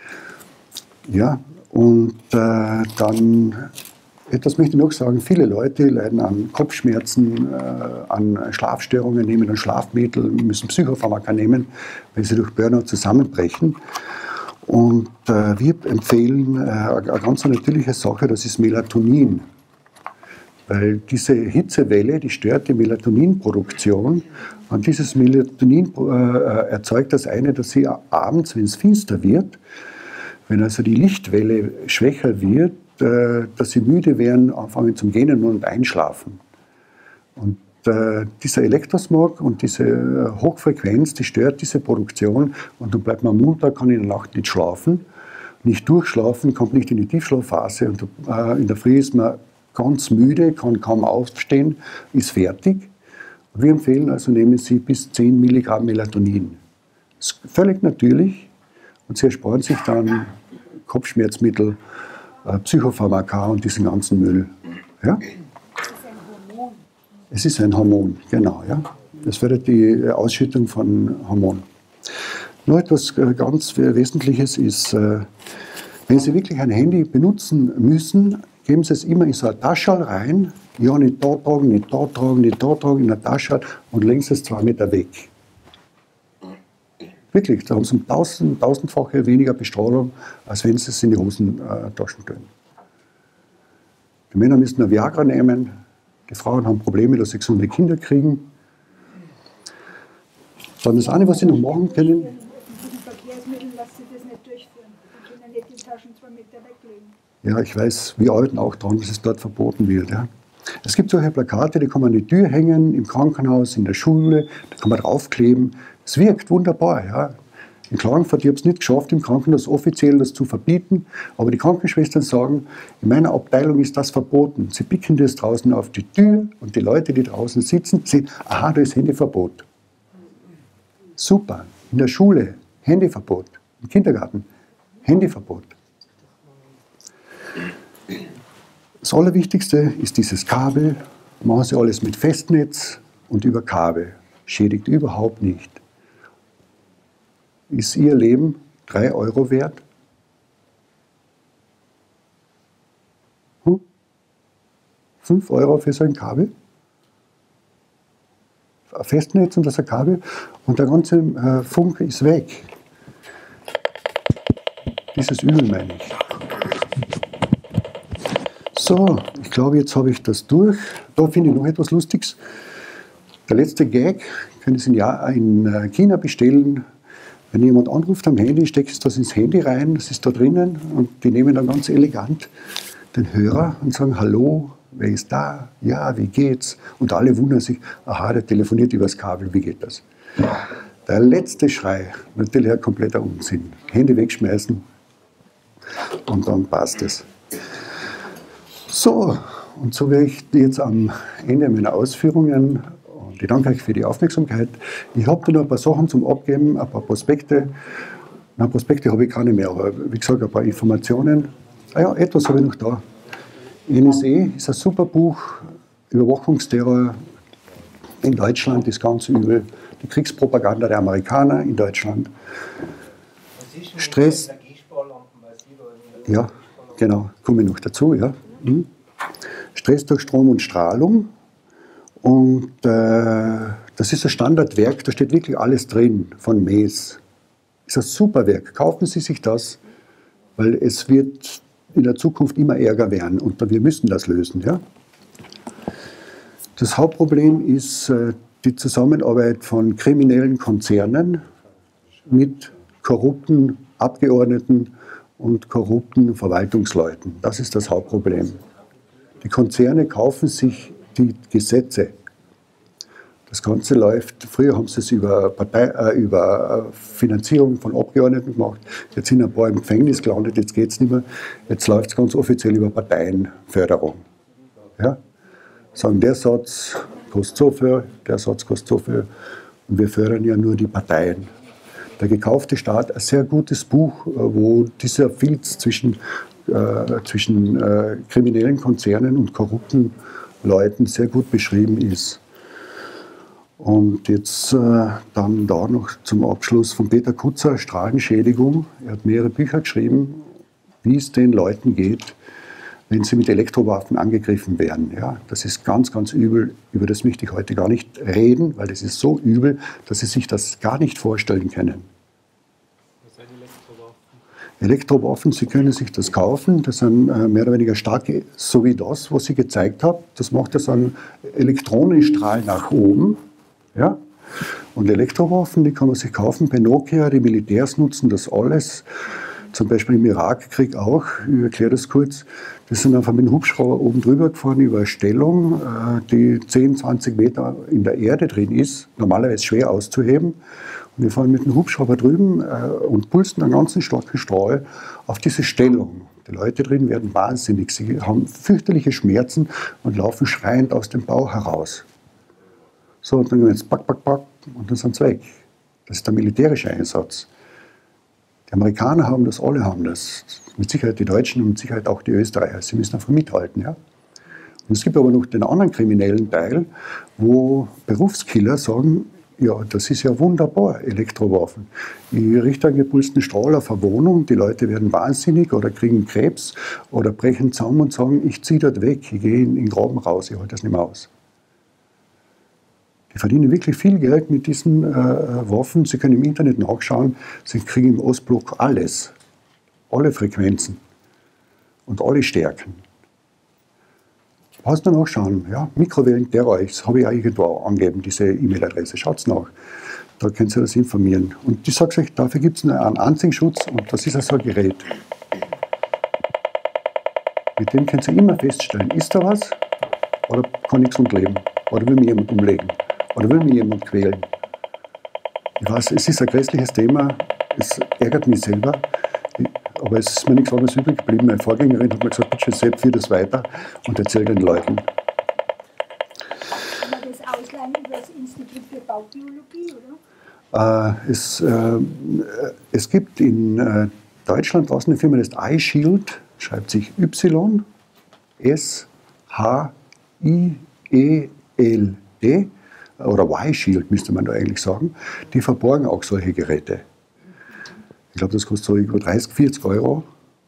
Ja, und äh, dann... Etwas möchte ich noch sagen, viele Leute leiden an Kopfschmerzen, äh, an Schlafstörungen, nehmen ein Schlafmittel, müssen Psychopharmaka nehmen, wenn sie durch Burnout zusammenbrechen. Und äh, wir empfehlen äh, eine ganz natürliche Sache, das ist Melatonin. Weil diese Hitzewelle, die stört die Melatoninproduktion. Und dieses Melatonin äh, erzeugt das eine, dass sie abends, wenn es finster wird, wenn also die Lichtwelle schwächer wird, dass sie müde werden, anfangen zum Gähnen und einschlafen. Und äh, dieser Elektrosmog und diese Hochfrequenz, die stört diese Produktion und dann bleibt man munter, kann in der Nacht nicht schlafen, nicht durchschlafen, kommt nicht in die Tiefschlafphase und äh, in der Früh ist man ganz müde, kann kaum aufstehen, ist fertig. Und wir empfehlen also, nehmen Sie bis zehn Milligramm Melatonin. Das ist völlig natürlich und Sie ersparen sich dann Kopfschmerzmittel, Psychopharmaka und diesen ganzen Müll. Ja? Das ist ein Hormon. Es ist ein Hormon, genau. Ja? Das wäre die Ausschüttung von Hormon. Nur etwas ganz Wesentliches ist, wenn Sie wirklich ein Handy benutzen müssen, geben Sie es immer in so eine Tasche rein, ja nicht da tragen, nicht da tragen, nicht da tragen, in der Tasche und legen Sie es zwei Meter weg. Wirklich, da haben sie tausend, tausendfache weniger Bestrahlung, als wenn sie es in die Hosentaschen tun. Die Männer müssen ein Viagra nehmen, die Frauen haben Probleme, dass sie gesunde Kinder kriegen. Dann das eine, was Sie noch machen können, In öffentlichen Verkehrsmitteln lassen sie das nicht durchführen. Die können nicht die Taschen zwei Meter weglegen. ja, ich weiß, wir arbeiten auch daran, dass es dort verboten wird. Ja. Es gibt solche Plakate, die kann man an die Tür hängen, im Krankenhaus, in der Schule, da kann man draufkleben. Es wirkt wunderbar. Ja. In Klagenfurt, ich habe es nicht geschafft, im Krankenhaus offiziell das zu verbieten, aber die Krankenschwestern sagen, in meiner Abteilung ist das verboten. Sie picken das draußen auf die Tür und die Leute, die draußen sitzen, sehen, aha, da ist Handyverbot. Super. In der Schule, Handyverbot. Im Kindergarten, Handyverbot. Das Allerwichtigste ist dieses Kabel. Machen Sie alles mit Festnetz und über Kabel. Schädigt überhaupt nicht. Ist Ihr Leben drei Euro wert? Hm? fünf Euro für so ein Kabel? Ein Festnetz und das ein Kabel und der ganze äh, Funk ist weg. Dieses Übel meine ich. So, ich glaube, jetzt habe ich das durch. Da finde ich noch etwas Lustiges. Der letzte Gag, können Sie in China bestellen. Wenn jemand anruft am Handy, steckst du das ins Handy rein, das ist da drinnen und die nehmen dann ganz elegant den Hörer und sagen, hallo, wer ist da? Ja, wie geht's? Und alle wundern sich, aha, der telefoniert übers Kabel, wie geht das? Der letzte Schrei, natürlich ein kompletter Unsinn. Handy wegschmeißen und dann passt es. So, und so wäre ich jetzt am Ende meiner Ausführungen. Und ich danke euch für die Aufmerksamkeit. Ich habe da noch ein paar Sachen zum Abgeben, ein paar Prospekte. Na, Prospekte habe ich keine mehr, aber wie gesagt, ein paar Informationen. Ah ja, etwas habe ich noch da. N S A ist ein super Buch, Überwachungsterror in Deutschland ist ganz übel. Die Kriegspropaganda der Amerikaner in Deutschland. Stress. Ja, genau, komme ich noch dazu. Ja. Hm. Stress durch Strom und Strahlung. Und äh, das ist ein Standardwerk, da steht wirklich alles drin von Mees. Ist ein super Werk. Kaufen Sie sich das, weil es wird in der Zukunft immer ärger werden und wir müssen das lösen. Ja? Das Hauptproblem ist äh, die Zusammenarbeit von kriminellen Konzernen mit korrupten Abgeordneten und korrupten Verwaltungsleuten. Das ist das Hauptproblem. Die Konzerne kaufen sich die Gesetze. Das Ganze läuft, früher haben sie es über, Partei, äh, über Finanzierung von Abgeordneten gemacht, jetzt sind ein paar im Gefängnis gelandet, jetzt geht es nicht mehr, jetzt läuft es ganz offiziell über Parteienförderung. Ja? Sagen, der Satz kostet so viel, der Satz kostet so viel und wir fördern ja nur die Parteien. Der gekaufte Staat, ein sehr gutes Buch, wo dieser Filz zwischen, äh, zwischen äh, kriminellen Konzernen und korrupten Leuten sehr gut beschrieben ist. Und jetzt äh, dann da noch zum Abschluss von Peter Kutzer, Strahlenschädigung. Er hat mehrere Bücher geschrieben, wie es den Leuten geht, wenn sie mit Elektrowaffen angegriffen werden. Ja, das ist ganz, ganz übel. Über das möchte ich heute gar nicht reden, weil das ist so übel, dass Sie sich das gar nicht vorstellen können. Was sind Elektrowaffen? Elektrowaffen, Sie können sich das kaufen. Das sind äh, mehr oder weniger starke, so wie das, was ich gezeigt habe. Das macht ja so einen Elektronenstrahl nach oben. Ja? Und Elektrowaffen, die kann man sich kaufen bei Nokia. Die Militärs nutzen das alles. Zum Beispiel im Irakkrieg auch, ich erkläre das kurz, die sind einfach mit dem Hubschrauber oben drüber gefahren über eine Stellung, die zehn, zwanzig Meter in der Erde drin ist, normalerweise schwer auszuheben. Und wir fahren mit dem Hubschrauber drüben und pulsen einen ganzen starken Strahl auf diese Stellung. Die Leute drin werden wahnsinnig, sie haben fürchterliche Schmerzen und laufen schreiend aus dem Bau heraus. So, und dann gehen wir jetzt pack, pack, pack und dann sind sie weg. Das ist der militärische Einsatz. Die Amerikaner haben das, alle haben das. Mit Sicherheit die Deutschen und mit Sicherheit auch die Österreicher. Sie müssen einfach mithalten. Ja? Und es gibt aber noch den anderen kriminellen Teil, wo Berufskiller sagen, ja, das ist ja wunderbar, Elektrowaffen. Ich richte einen gepulsten Strahl auf eine Wohnung, die Leute werden wahnsinnig oder kriegen Krebs oder brechen zusammen und sagen, ich ziehe dort weg, ich gehe in den Graben raus, ich halte das nicht mehr aus. Die verdienen wirklich viel Geld mit diesen äh, Waffen. Sie können im Internet nachschauen, sie kriegen im Ostblock alles. Alle Frequenzen und alle Stärken. Kannst du nachschauen, ja? Mikrowellenterror, das habe ich auch irgendwo angegeben, diese E-Mail-Adresse. Schaut's nach. Da könnt ihr das informieren. Und ich sage euch, dafür gibt es einen Anziehschutz und das ist also ein Gerät. Mit dem könnt ihr immer feststellen, ist da was oder kann ich gesund leben? Oder will mir jemand umlegen? Oder will mir jemand quälen? Ich weiß, es ist ein grässliches Thema, es ärgert mich selber, aber es ist mir nichts anderes übrig geblieben. Meine Vorgängerin hat mir gesagt, bitte Sepp, führ das weiter und erzähl den Leuten. Kann man das ausleihen über das Institut für Baubiologie, oder? Äh, es, äh, es gibt in äh, Deutschland draußen eine Firma, die heißt iShield, schreibt sich Y S H I E L D, oder Y-Shield müsste man da eigentlich sagen. Die verborgen auch solche Geräte. Ich glaube, das kostet so über dreißig, vierzig Euro.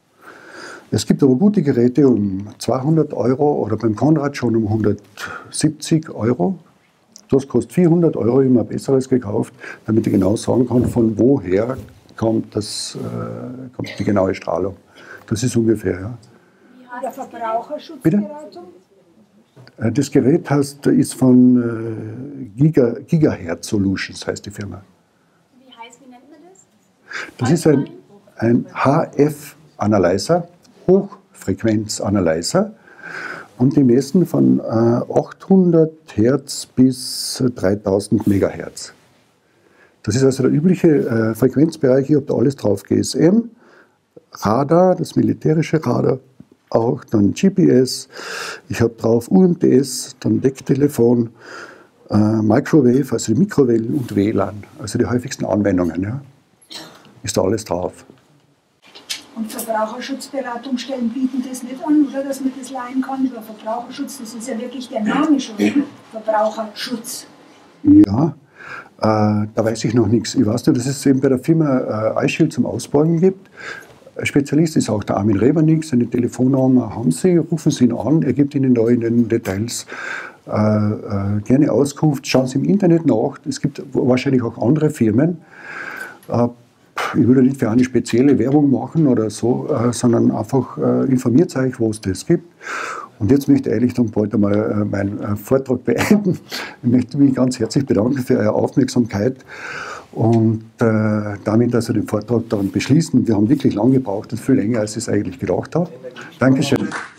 Es gibt aber gute Geräte um zweihundert Euro oder beim Konrad schon um hundertsiebzig Euro. Das kostet vierhundert Euro, ich habe ein besseres gekauft, damit ich genau sagen kann, von woher kommt, das, äh, kommt die genaue Strahlung. Das ist ungefähr, ja. Oder Verbraucherschutzberatung? Äh, Das Gerät heißt, ist von äh, Giga, Gigahertz Solutions, heißt die Firma. Wie heißt, wie nennt man das? Das ist ein, ein H F-Analyzer, Hochfrequenz-Analyzer. Und die messen von äh, achthundert Hertz bis dreitausend Megahertz. Das ist also der übliche äh, Frequenzbereich. Ich habe da alles drauf: G S M, Radar, das militärische Radar, auch dann G P S. Ich habe drauf U M T S, dann Decktelefon, äh, Microwave, also die Mikrowellen und W L A N, also die häufigsten Anwendungen. Ja. Ist da alles drauf. Und Verbraucherschutzberatungsstellen bieten das nicht an, oder? Dass man das leihen kann über Verbraucherschutz. Das ist ja wirklich der Name schon, Verbraucherschutz. Ja, äh, da weiß ich noch nichts. Ich weiß nur, dass es eben bei der Firma äh, iShield zum Ausborgen gibt. Ein Spezialist ist auch der Armin Rebernig. Seine Telefonnummer haben Sie, rufen Sie ihn an. Er gibt Ihnen da in den Details äh, äh, gerne Auskunft. Schauen Sie im Internet nach. Es gibt wahrscheinlich auch andere Firmen. Äh, Ich will ja nicht für eine spezielle Werbung machen oder so, äh, sondern einfach äh, informiert euch, wo es das gibt. Und jetzt möchte ich eigentlich dann bald einmal äh, meinen äh, Vortrag beenden. Ich möchte mich ganz herzlich bedanken für eure Aufmerksamkeit und äh, damit also den Vortrag dann beschließen. Wir haben wirklich lange gebraucht, das ist viel länger, als ich es eigentlich gedacht habe. Dankeschön.